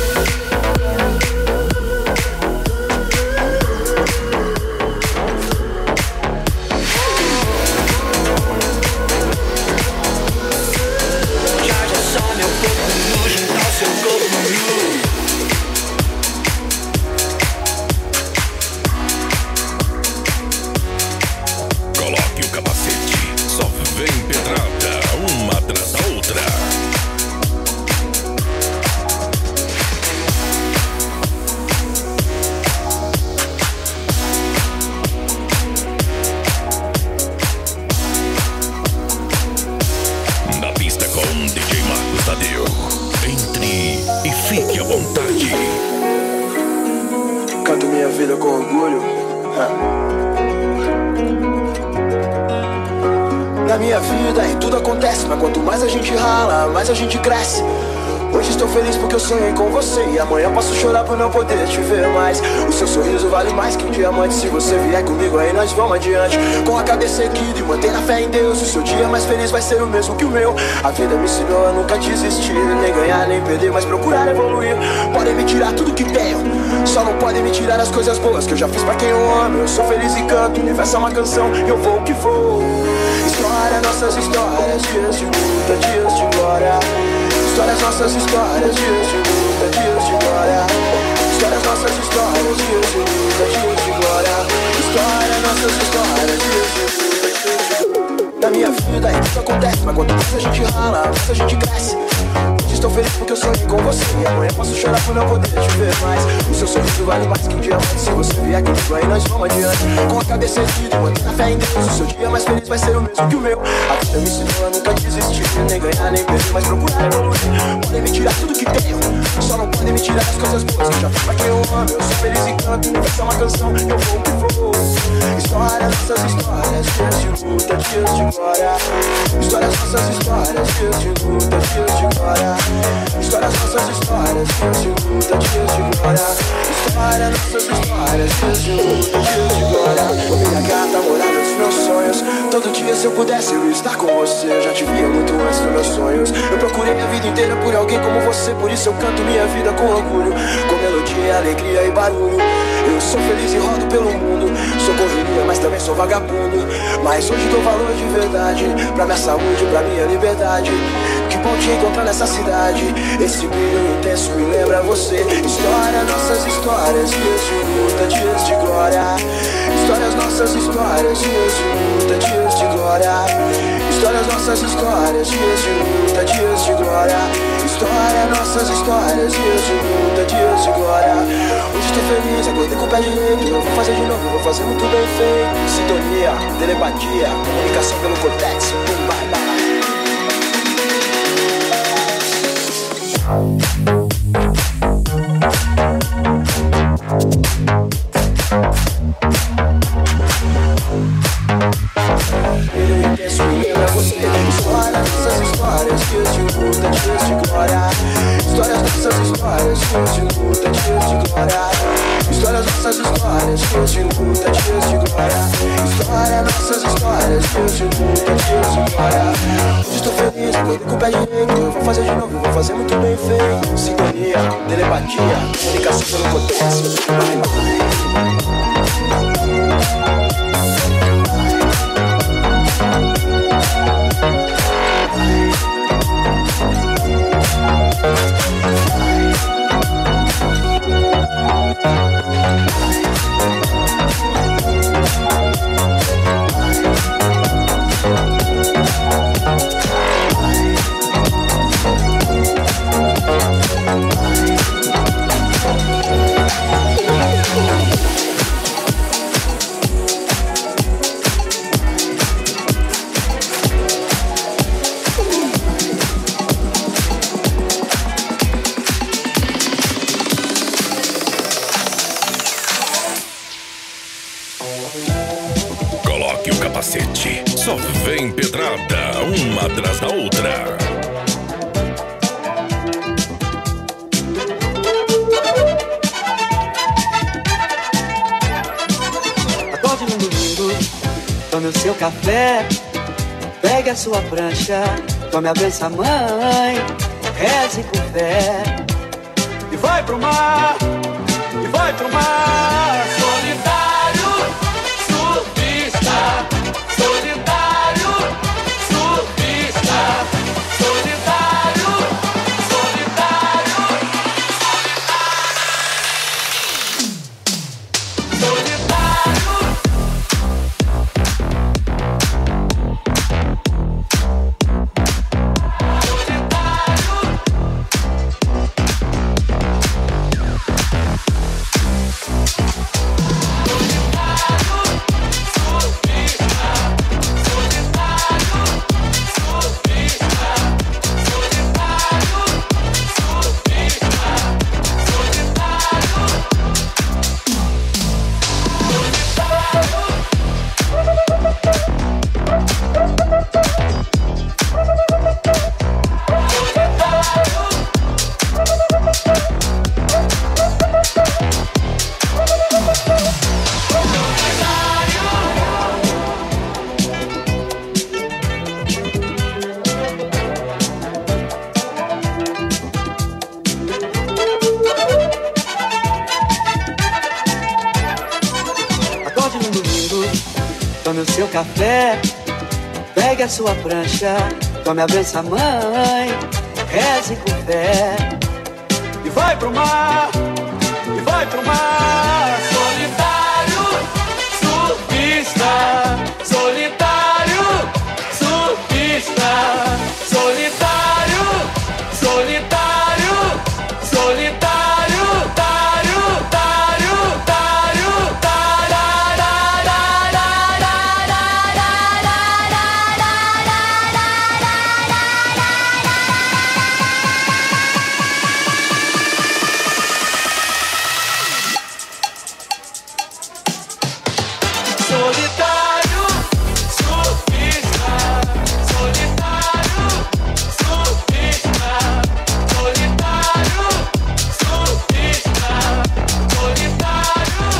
Coloque o capacete, só vem pedrada, uma atrás da outra. Na pista com D J Marcos Tadeu. Entre e fique à vontade. Canto minha vida com orgulho. Na minha vida e tudo acontece, mas quanto mais a gente rala, mais a gente cresce. Hoje estou feliz porque eu sonhei com você, e amanhã posso chorar por não poder te ver mais. O seu sorriso vale mais que um diamante. Se você vier comigo aí nós vamos adiante, com a cabeça erguida e manter a fé em Deus. O seu dia mais feliz vai ser o mesmo que o meu. A vida me ensinou a nunca desistir, nem ganhar nem perder, mas procurar evoluir. Podem me tirar tudo que tenho, só não podem me tirar as coisas boas que eu já fiz pra quem eu amo. Eu sou feliz e canto, o universo é uma canção, eu vou que vou. História, nossas histórias, dias de luta, dias de glória. Histórias, nossas histórias, dias de luta, dias de glória. Histórias, nossas histórias, dias de luta, dias de glória. Histórias, nossas histórias, dias de luta, dias de glória. Na minha vida isso acontece, mas quanto mais a gente rala, mais a gente cresce. Hoje estou feliz porque eu sonhei com você, e amanhã posso chorar por não poder te ver mais. O seu sorriso vale mais que um diamante. Se você vier comigo aí nós vamos adiante, com a cabeça erguida e mantendo a fé em Deus. O seu dia mais feliz vai ser o mesmo que o meu. A vida me ensinou a nunca desistir, nem ganhar nem perder, mas procurar evoluir. Podem me tirar tudo que tenho, só não podem me tirar as coisas boas que eu já fiz pra quem eu amo. Eu sou feliz e canto, o universo é uma canção, eu vou que vou. Histórias, nossas histórias, dias de luta, dias de glória. Histórias, nossas histórias, dias de luta, dias de glória. Histórias, nossas histórias, dias de luta, dias de glória. Histórias, nossas histórias, dias de luta, dias de glória. Minha gata, morada dos meus sonhos. Todo dia se eu pudesse eu ia estar com você. Eu já te via muito antes dos meus sonhos. Eu procurei a vida inteira por alguém como você, por isso eu canto minha vida com orgulho, com melodia, alegria e barulho. Eu sou feliz e rodo pelo mundo. Sou correria, mas também sou vagabundo. Mas hoje dou valor de verdade pra minha saúde, pra minha liberdade. Que bom te encontrar nessa cidade. Esse brilho intenso me lembra você. História, nossas histórias, dias de luta, dias de glória. Histórias, nossas histórias, dias de luta, dias de glória. Histórias, nossas histórias, dias de luta, dias de glória. História, nossas histórias, dias de luta, dias de glória. Hoje estou feliz, acordei com o pé direito. Eu vou fazer de novo, eu vou fazer muito bem feito. Sintonia, telepatia, comunicação pelo cortex. Bum, bye, bye. Eu intenso me lembra você. Histórias, nossas histórias, dias de luta, dias de glória. Histórias, nossas histórias, dias de luta, dias de glória. Histórias, nossas histórias, dias de luta, dias de glória. Histórias, nossas histórias, dias de luta, dias de glória. Hoje estou feliz, acordei com o pé direito. Eu vou fazer de novo, eu vou fazer muito bem feito. Sintonia, telepatia, comunicação pelo cortex. Bye. Coloque o capacete, só vem pedrada, uma atrás da outra. Acorde no domingo, tome o seu café, pegue a sua prancha, tome a benção, mãe, reze com fé. E vai pro mar, e vai pro mar. Solitário, surfista, solitário, surfista, solitário, solitário, solitário. Tome o seu café, pegue a sua prancha, tome a benção, mãe, reze com fé. E vai pro mar, e vai pro mar. Solitário, surfista, solitário, surfista, solitário, solitário, solitário, tário, tário, tário, solitário, surfista, solitário, surfista, solitário, surfista, solitário.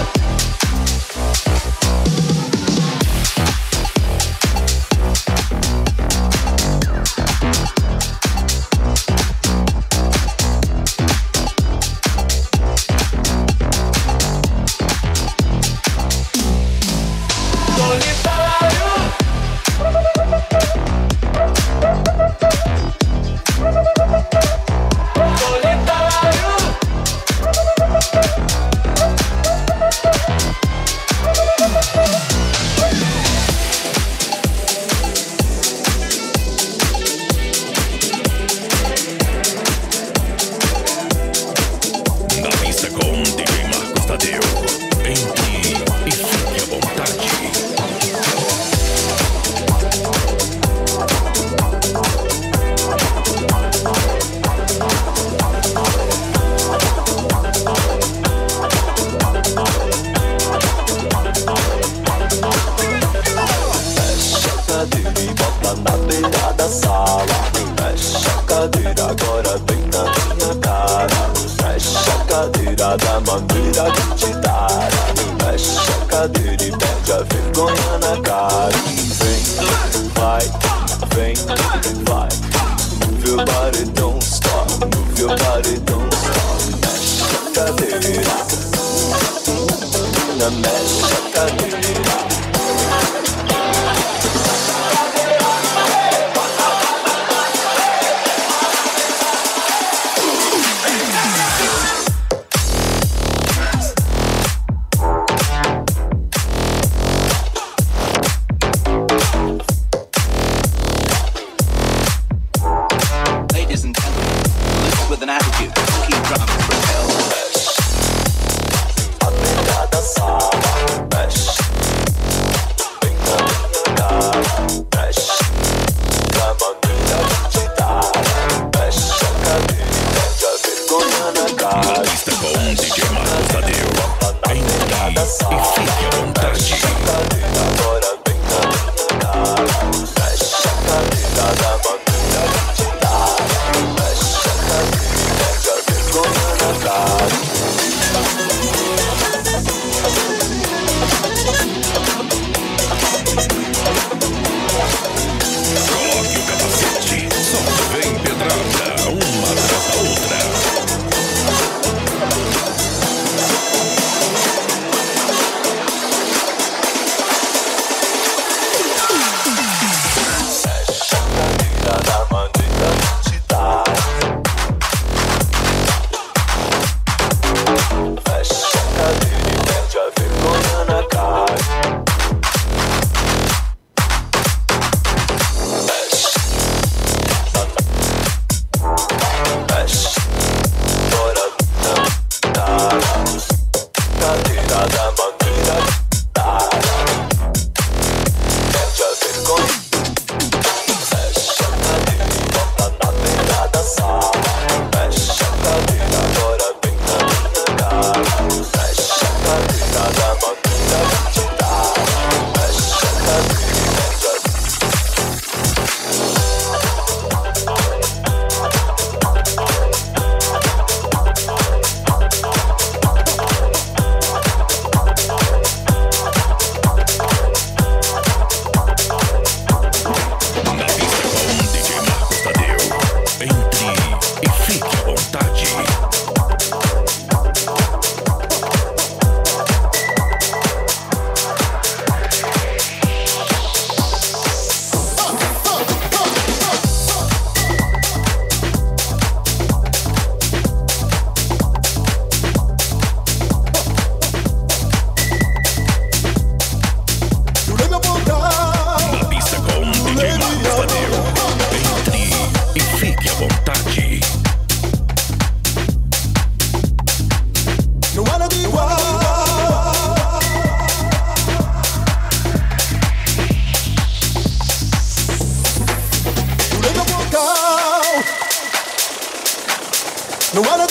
Na pista com D J Marcos Tadeu. Entre e fique à vontade. Mexe a cadeira e bota na beira da sala. Mexe a cadeira, agora vem na minha cara. Mexe a cadeira da maneira que te dar. Mexe a cadeira e perde a vergonha na cara. Vem, vai, vem, vai. Move your body, don't stop. Move your body, don't stop. Mexe a cadeira. Na mexe a cadeira.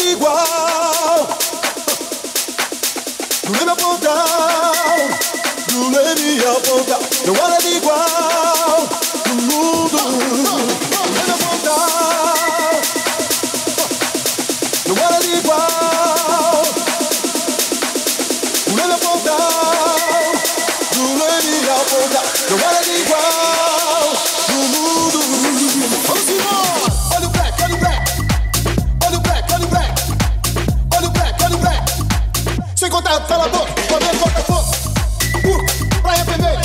de igual. Do leme apontar, do leme apontar, não há nada igual no mundo. Do leme apontar, não há nada igual. Do leme apontar, do leme apontar, não há nada igual no mundo. Vamos embora! Olha o black, olha o black, olha o black, olha o black, olha o black, olha o black. Sem contar, cala a boca, Flamengo corta fogo. Uh, praia vermelha.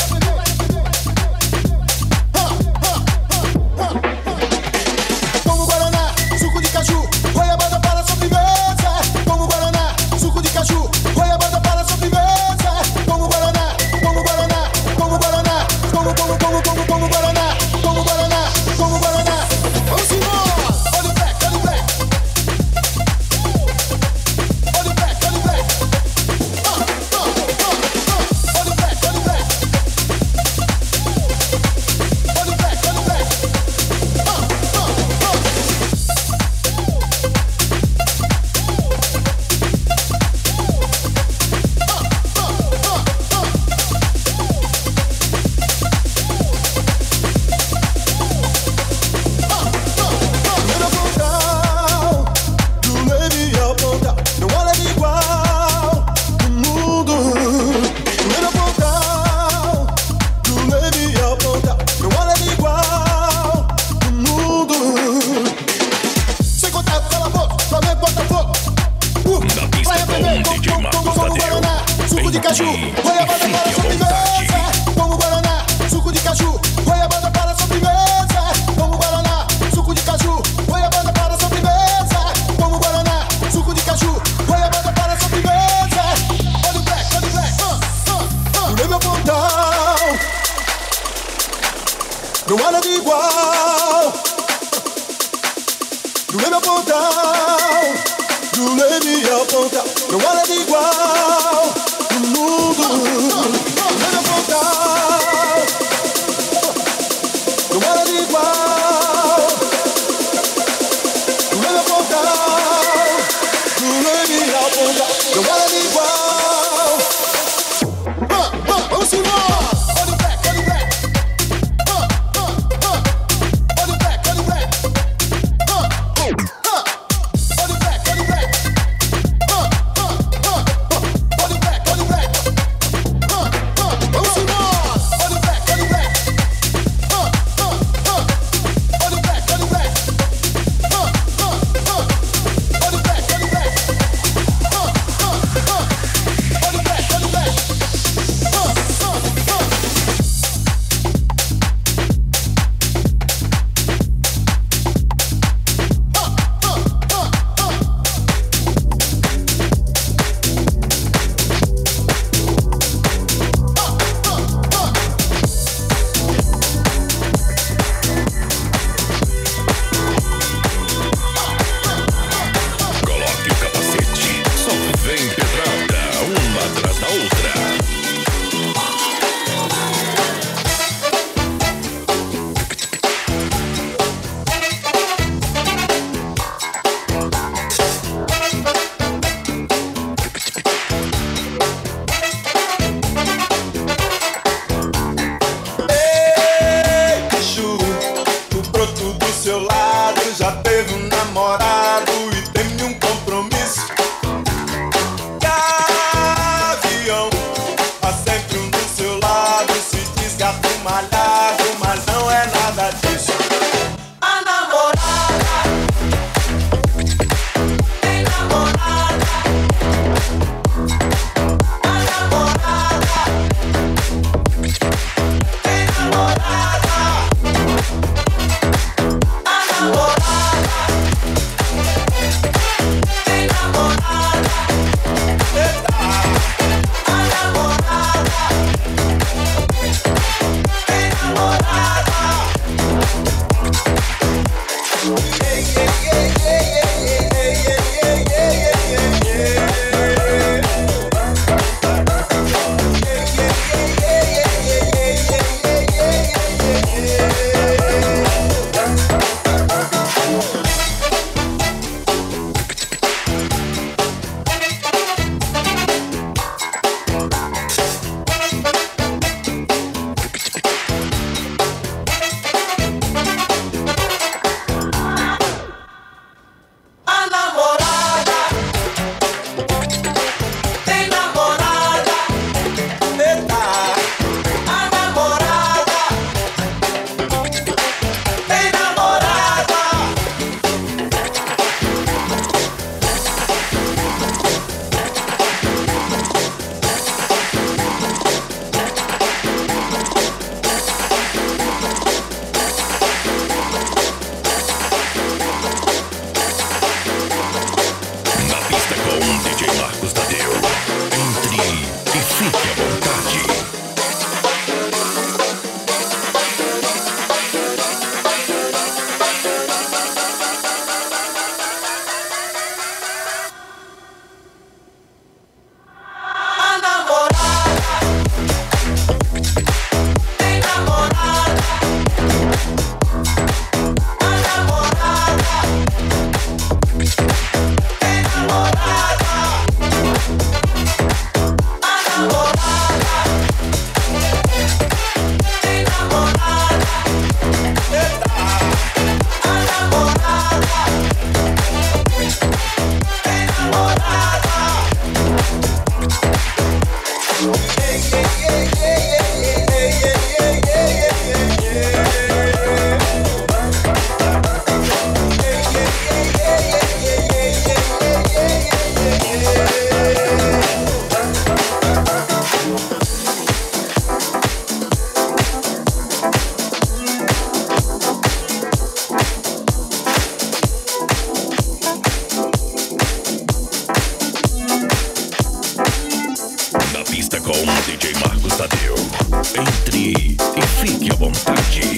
Como Guaraná, suco de caju, goiabada para sobremesa. Como Guaraná, suco de caju, goiabada para sobremesa. Como Guaraná, como Guaraná, como Guaraná, como, como, como, como, como Guaraná, como Guaraná, como Guaraná. Vamos embora! Olha o black, olha o black. Olha o black, olha o black. Ah, ah, ah, ah. Olha o black, olha o black. Olha o black, olha o black. Ah, ah, ah. Do leme apontar, não há nada igual no mundo. Do leme apontar, do leme apontar, não há nada igual no mundo. Sem contar, cala a boca, Flamengo bota fogo. Uh, Na pista praia com vermelha, D J como, Marcos como, como Tadeu. Guaraná, suco de caju, Bem-vindo, goiabada fique para à sobremesa. Como Guaraná, suco de caju, goiabada para sobremesa. Como Guaraná, suco de caju, goiabada para sobremesa. Como Guaraná, suco de caju, goiabada para sobremesa. Olha o black, olha o black. Ah, ah, ah. Do leme apontar, não há nada igual. Do leme apontar, do leme apontar, não há nada igual no mundo. Do leme apontar, não há nada igual. Do leme apontar, do leme apontar, não há nada igual. Ah, ah, vamos embora! Olha o black, olha o black. Ah, ah, ah. Olha o black, olha o black. Ah, ah. Olha o black, olha o black. Ah, ah, ah. Olha o black, olha o black. Ah, ah. Vamos embora! Olha o black, olha o black. Ah, ah, ah. Olha o black, olha o black. Ah, ah, ah. Olha o black, olha o black. Ah, ah, ah. Olha o black, olha o black. Ah, ah, ah. Coloque o capacete, só vem pedrada, uma atrás da outra. Ei, bicho, o broto do seu lado já teve um namorado e tem um compromisso. Gavião, há sempre um do seu lado, se diz gato malhado, mas não é nada disso. A namorada tem namorada. A namorada tem namorada. A namorada tem namorada. Eita! A namorada tem namorada. e fique à vontade.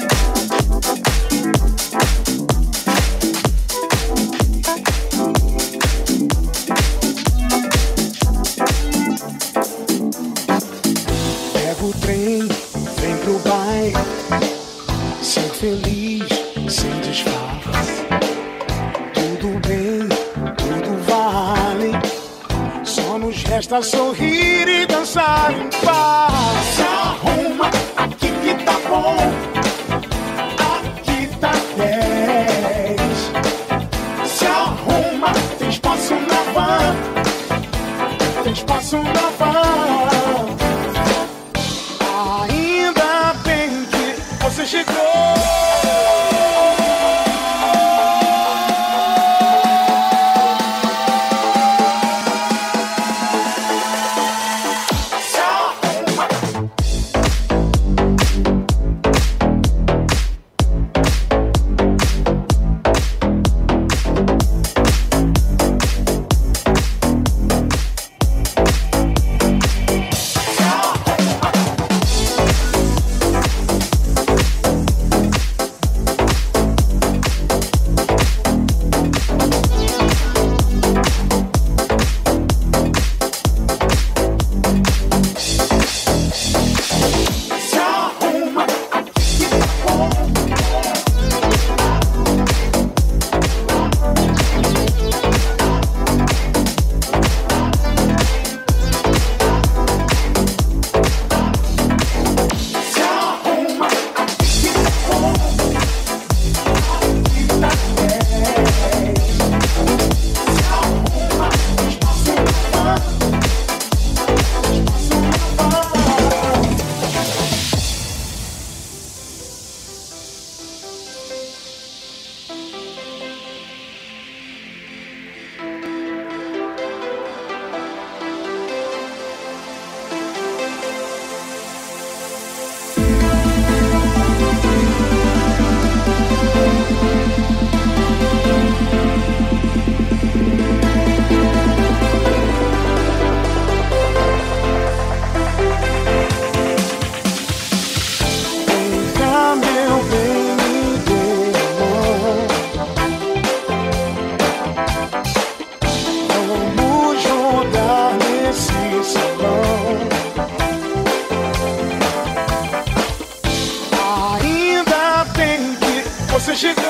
Pega o trem, vem pro bairro, ser feliz, sem disfarce. Tudo bem, tudo vale, só nos resta sorrir e dançar em paz. Se arruma, aqui que tá bom, aqui tá dez. Se arruma, tem espaço na van, tem espaço na van. Ainda bem que você chegou. Você chegou.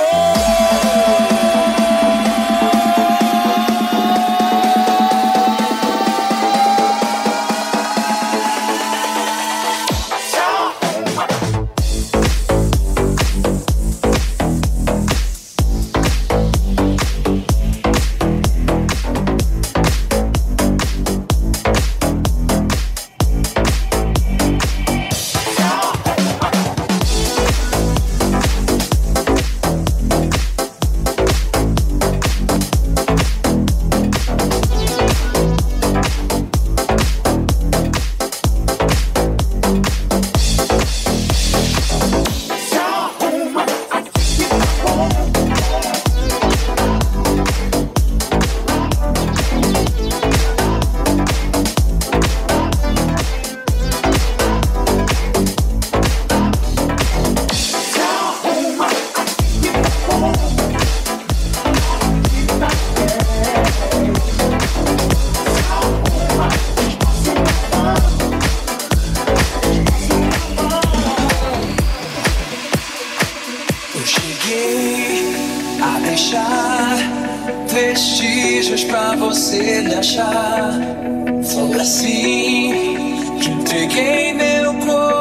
Vestígios pra você me achar. Foi assim que entreguei meu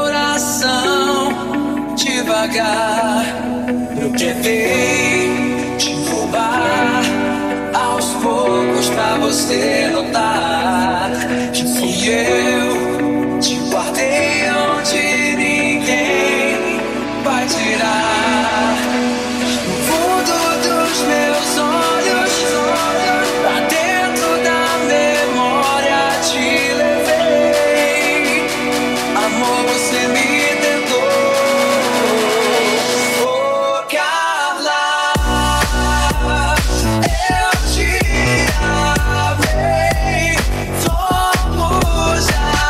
coração devagar. Eu tentei te roubar aos poucos pra você notar que fui eu, te guardei onde ninguém vai tirar. No fundo dos meus olhos, pra dentro da memória te levei. Amor, você me tentou. Oh, Carla, eu te amei. Vamos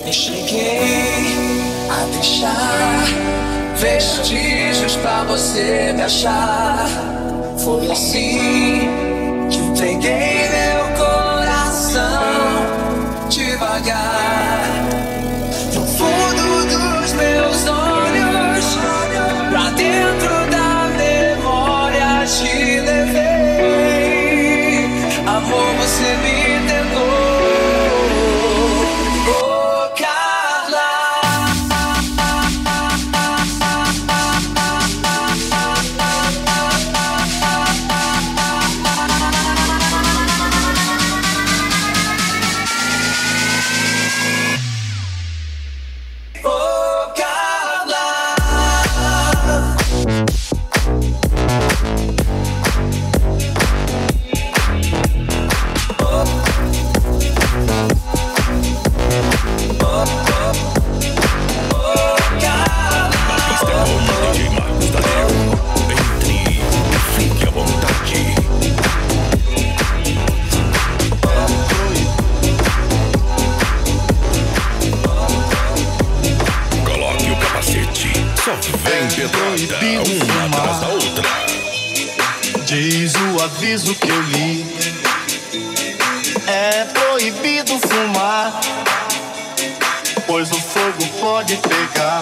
E cheguei a deixar vestígios pra você me achar. Foi assim que entreguei meu coração devagar. No fundo dos meus olhos, pra dentro da memória te levei. Amor, você me tentou. Diz o aviso que eu li, é proibido fumar, pois o fogo pode pegar.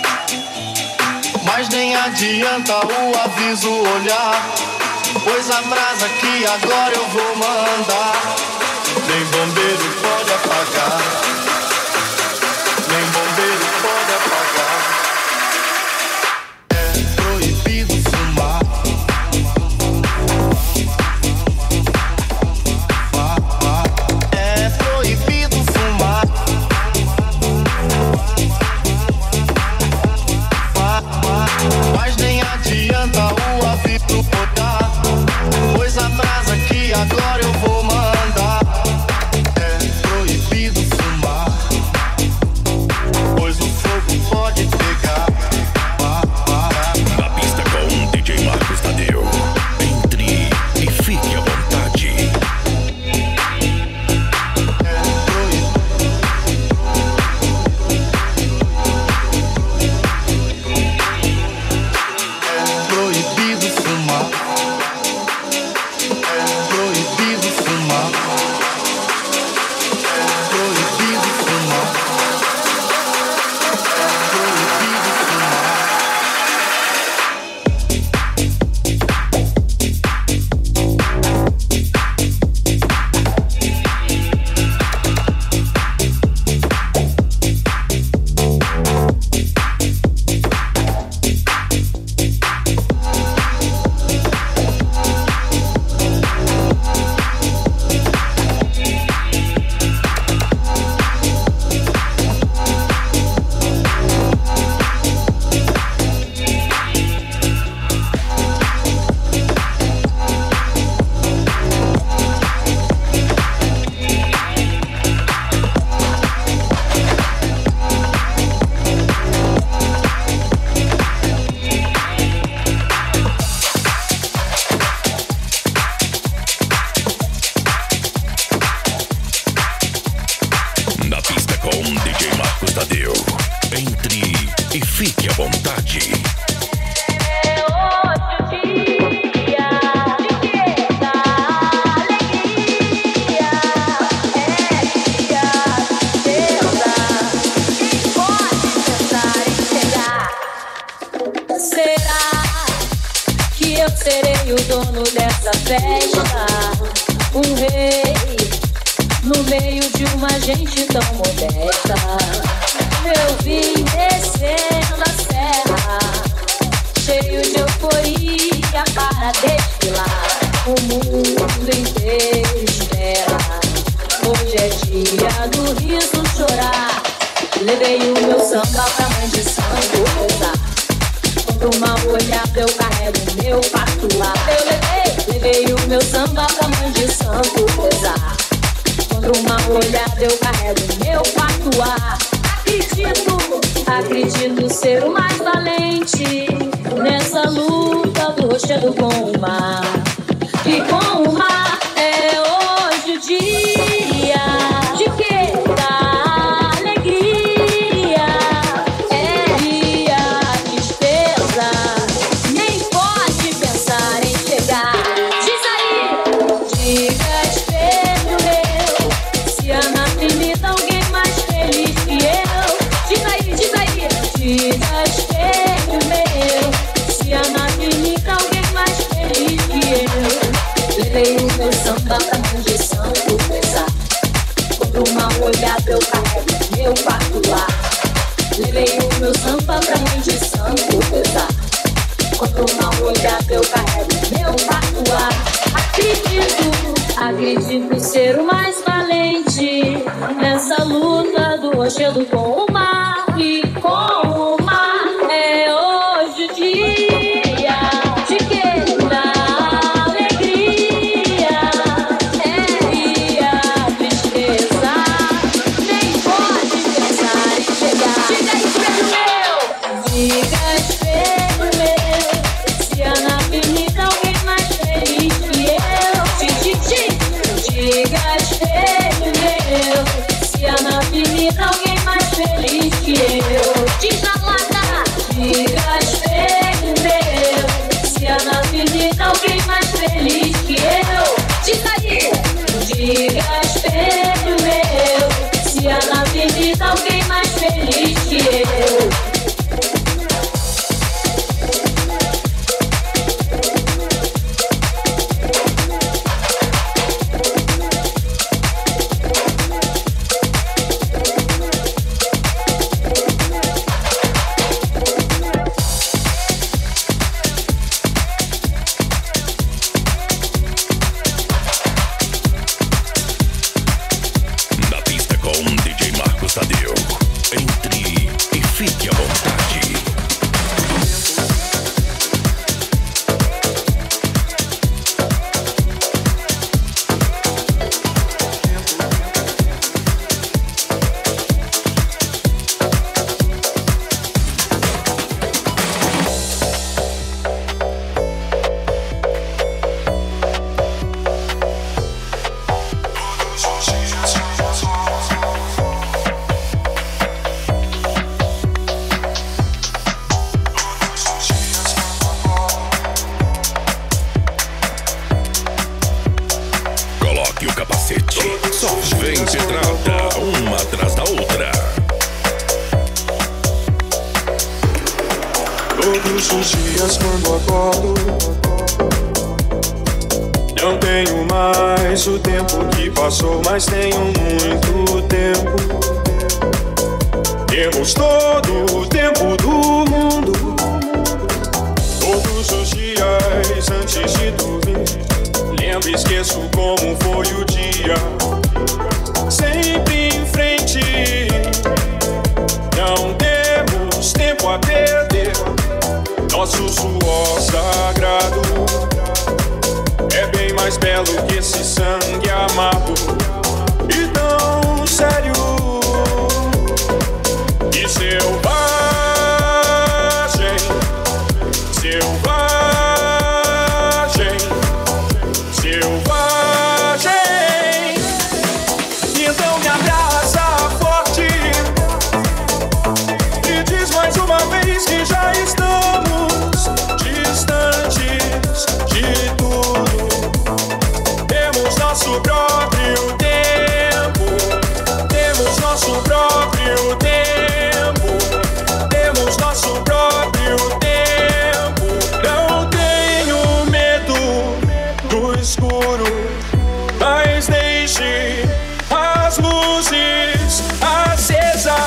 Mas nem adianta o aviso olhar, pois a brasa que agora eu vou mandar, nem bombeiro pode apagar, nem bombeiro pode apagar. Agora eu vou mandar. É proibido fumar, pois o fogo pode pegar. Na pista com D J Marcos Tadeu. Entre e fique à vontade. É proibido. É proibido fumar. Proibido fumar, é proibido fumar, é proibido fumar. Entre e fique à vontade. Serei o dono dessa festa, um rei no meio de uma gente tão modesta. Eu vim descendo a serra, cheio de euforia para desfilar. O mundo inteiro espera, hoje é dia do riso chorar. Levei o meu samba pra mãe de santo rezar. Quanto mal olhado eu carrego o meu patuá. Eu levei, levei o meu samba pra mãe de santo rezar. Quanto mal olhado eu carrego o meu patuá. Acredito, acredito ser o mais valente nessa luta do rochedo com o mar. E com o mar é hoje o dia de que dá alegria. meu particular. Levei o meu sampa pra mãe de santo pesar. Quanto mal olhar eu carrego meu particular. Acredito, acredito ser o mais valente nessa luta do rochedo com o mar e com o mar. É hoje o dia de quem dá alegria. É dia tristeza, nem pode pensar em chegar. Diga espelho meu, diga espelho meu, se há na avenida alguém mais feliz que eu. Diga espelho meu, se há na avenida alguém mais feliz que eu. Diz na placa. Diga espelho meu, se há na avenida alguém mais feliz que eu. Diz aí. Diga espelho meu, se há na avenida alguém mais feliz que eu. Todos os dias quando acordo, não tenho mais o tempo que passou, mas tenho muito tempo. Temos todo o tempo do mundo. Todos os dias antes de dormir, lembro e esqueço como foi o dia. Sempre em frente, não temos tempo a perder. Nosso suor sagrado é bem mais belo que esse sangue amargo e tão sério e selvagem, selvagem, selvagem. Então me abraça forte e diz mais uma vez que já estamos distantes de tudo. Temos nosso próprio tempo. Temos nosso próprio tempo. Temos nosso próprio tempo. Não tenho medo do escuro, mas deixe as luzes acesas.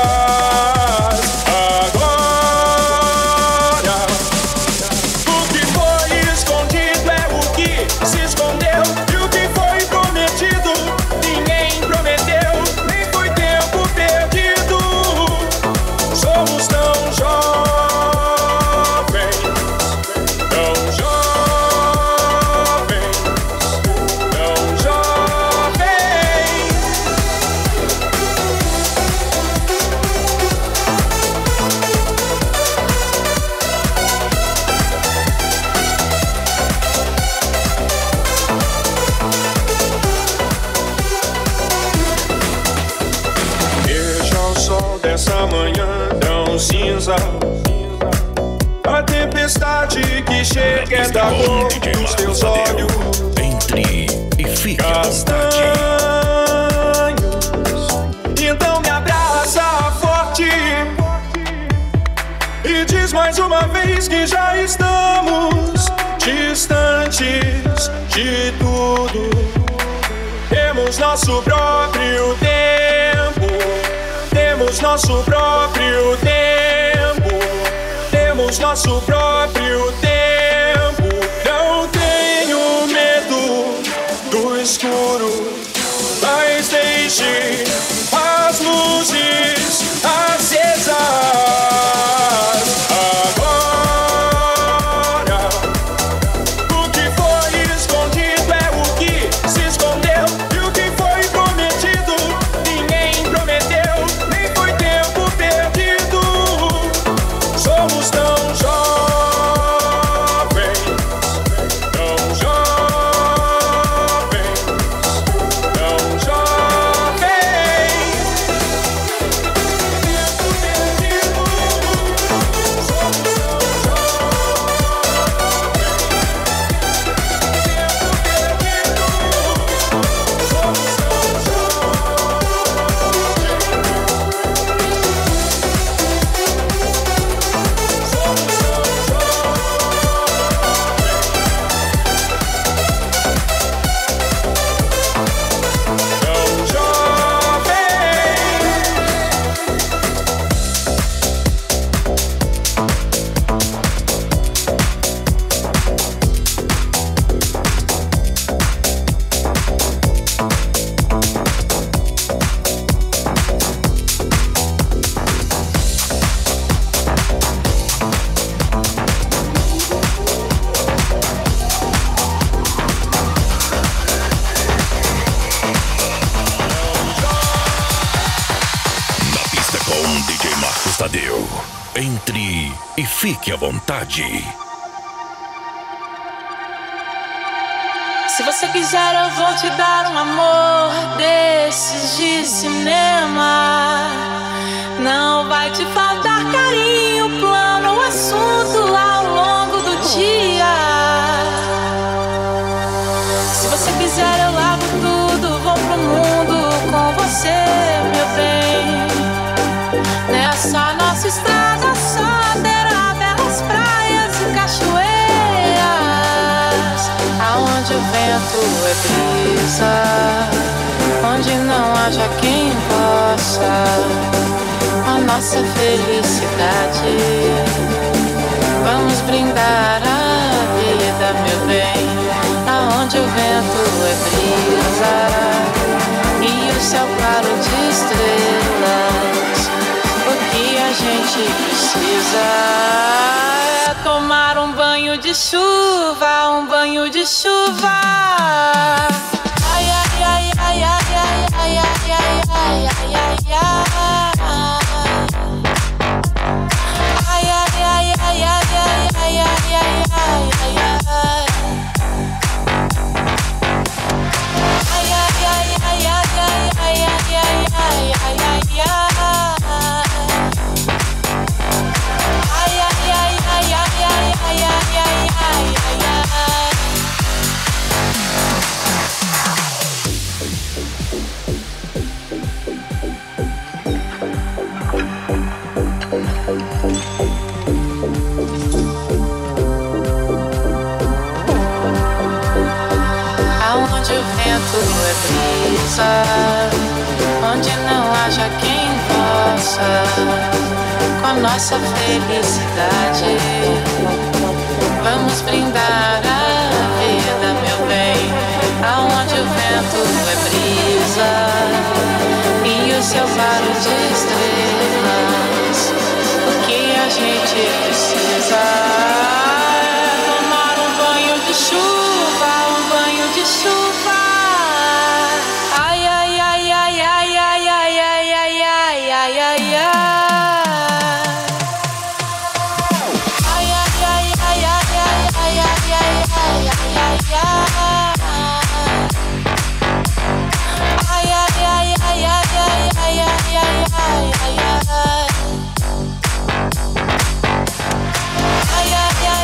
Essa manhã tão cinza, a tempestade que chega é da cor dos teus olhos. Entre e fique castanhos. Então me abraça forte e diz mais uma vez que já estamos distantes de tudo. Temos nosso próprio tempo. Temos nosso próprio tempo, temos nosso próprio tempo. Não tenho medo do escuro, mas deixe as luzes acesas. Agora, o que foi escondido é o que se escondeu, e o que foi prometido ninguém prometeu, nem foi tempo perdido. Somos tão jovens, tão jovens, tão jovens. Tempo perdido. Somos tão Na pista com D J Marcos Tadeu. Entre e fique à vontade. Se você quiser, eu vou te dar um amor desses de cinema. Não vai te faltar carinho, plano, assunto ao longo do dia. Se você quiser, eu largo tudo, vou pro mundo com você, meu bem. Nessa nossa estrada só terá belas praias e cachoeiras, aonde o vento é brisa, onde não haja quem possa a nossa felicidade. Vamos brindar a vida, meu bem, aonde o vento é brisa e o céu claro de estrelas. O que a gente precisa é tomar um banho de chuva, um banho de chuva. Ai, ai, ai, ai, ai, ai, ai, ai, ai, ai, ai, ai, ai. Ai, ai, ai, ai, ai, ai, ai, ai, ai, ai, ai, ai. Ai, ai, ai, ai, ai, ai, ai, ai, ai, ai, ai, ai. Aonde o vento é brisa, onde não haja quem possa com a nossa felicidade. Vamos brindar a vida, meu bem, aonde o vento é brisa e o céu claro de estrelas. O que a gente precisa é tomar um banho de chuva, um banho de chuva. Ai, ai, ai, ai, ai, ai, ai, ai, ai, ai, ai, ai, ai. Ai, ai, ai, ai, ai, ai, ai, ai, ai, ai, ai, ai. Ai, ai, ai, ai, ai, ai, ai, ai, ai, ai, ai.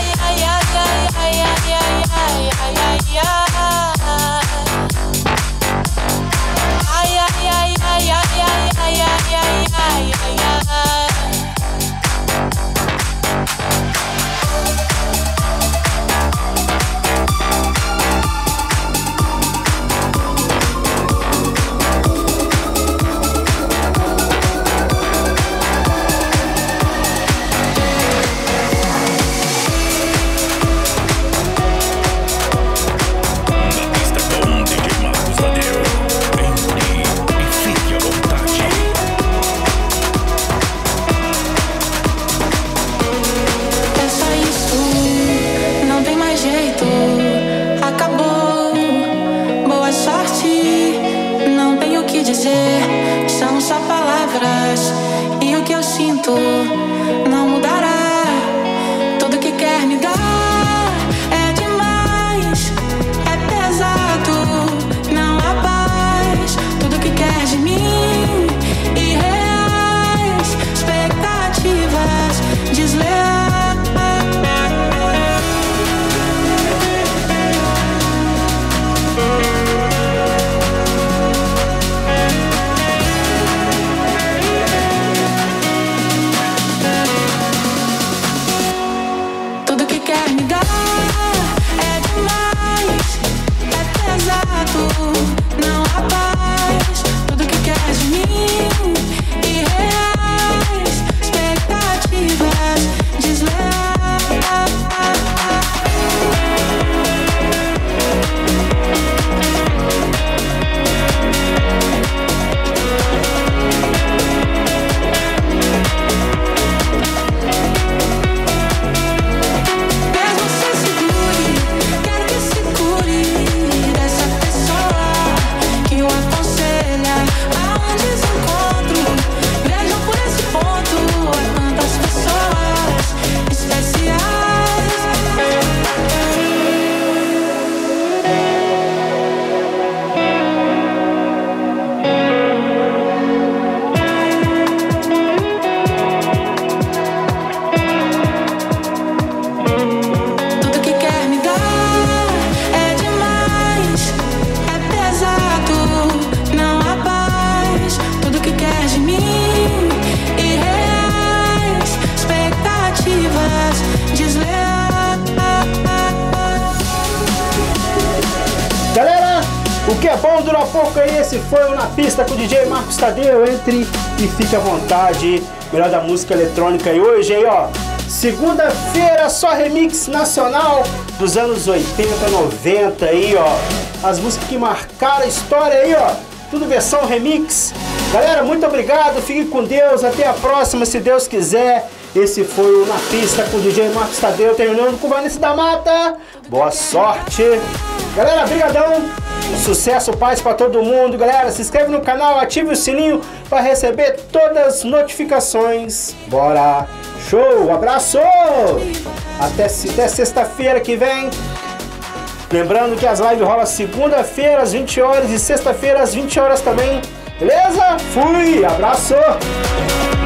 é bom, dura pouco aí. Esse foi o Na Pista com o D J Marcos Tadeu. Entre e fique à vontade. Melhor da música eletrônica. E hoje aí, ó, segunda-feira, só remix nacional dos anos oitenta, noventa aí, ó. As músicas que marcaram a história aí, ó. Tudo versão remix. Galera, muito obrigado. Fique com Deus. Até a próxima, se Deus quiser. Esse foi o Na Pista com o D J Marcos Tadeu, terminando com o Vanessa da Mata. Boa sorte. Galera, brigadão. Sucesso, paz pra todo mundo. Galera, se inscreve no canal, ative o sininho para receber todas as notificações. Bora. Show, abraço. Até, até sexta-feira que vem. Lembrando que as lives rolam segunda-feira às vinte horas e sexta-feira às vinte horas também. Beleza? Fui, abraço.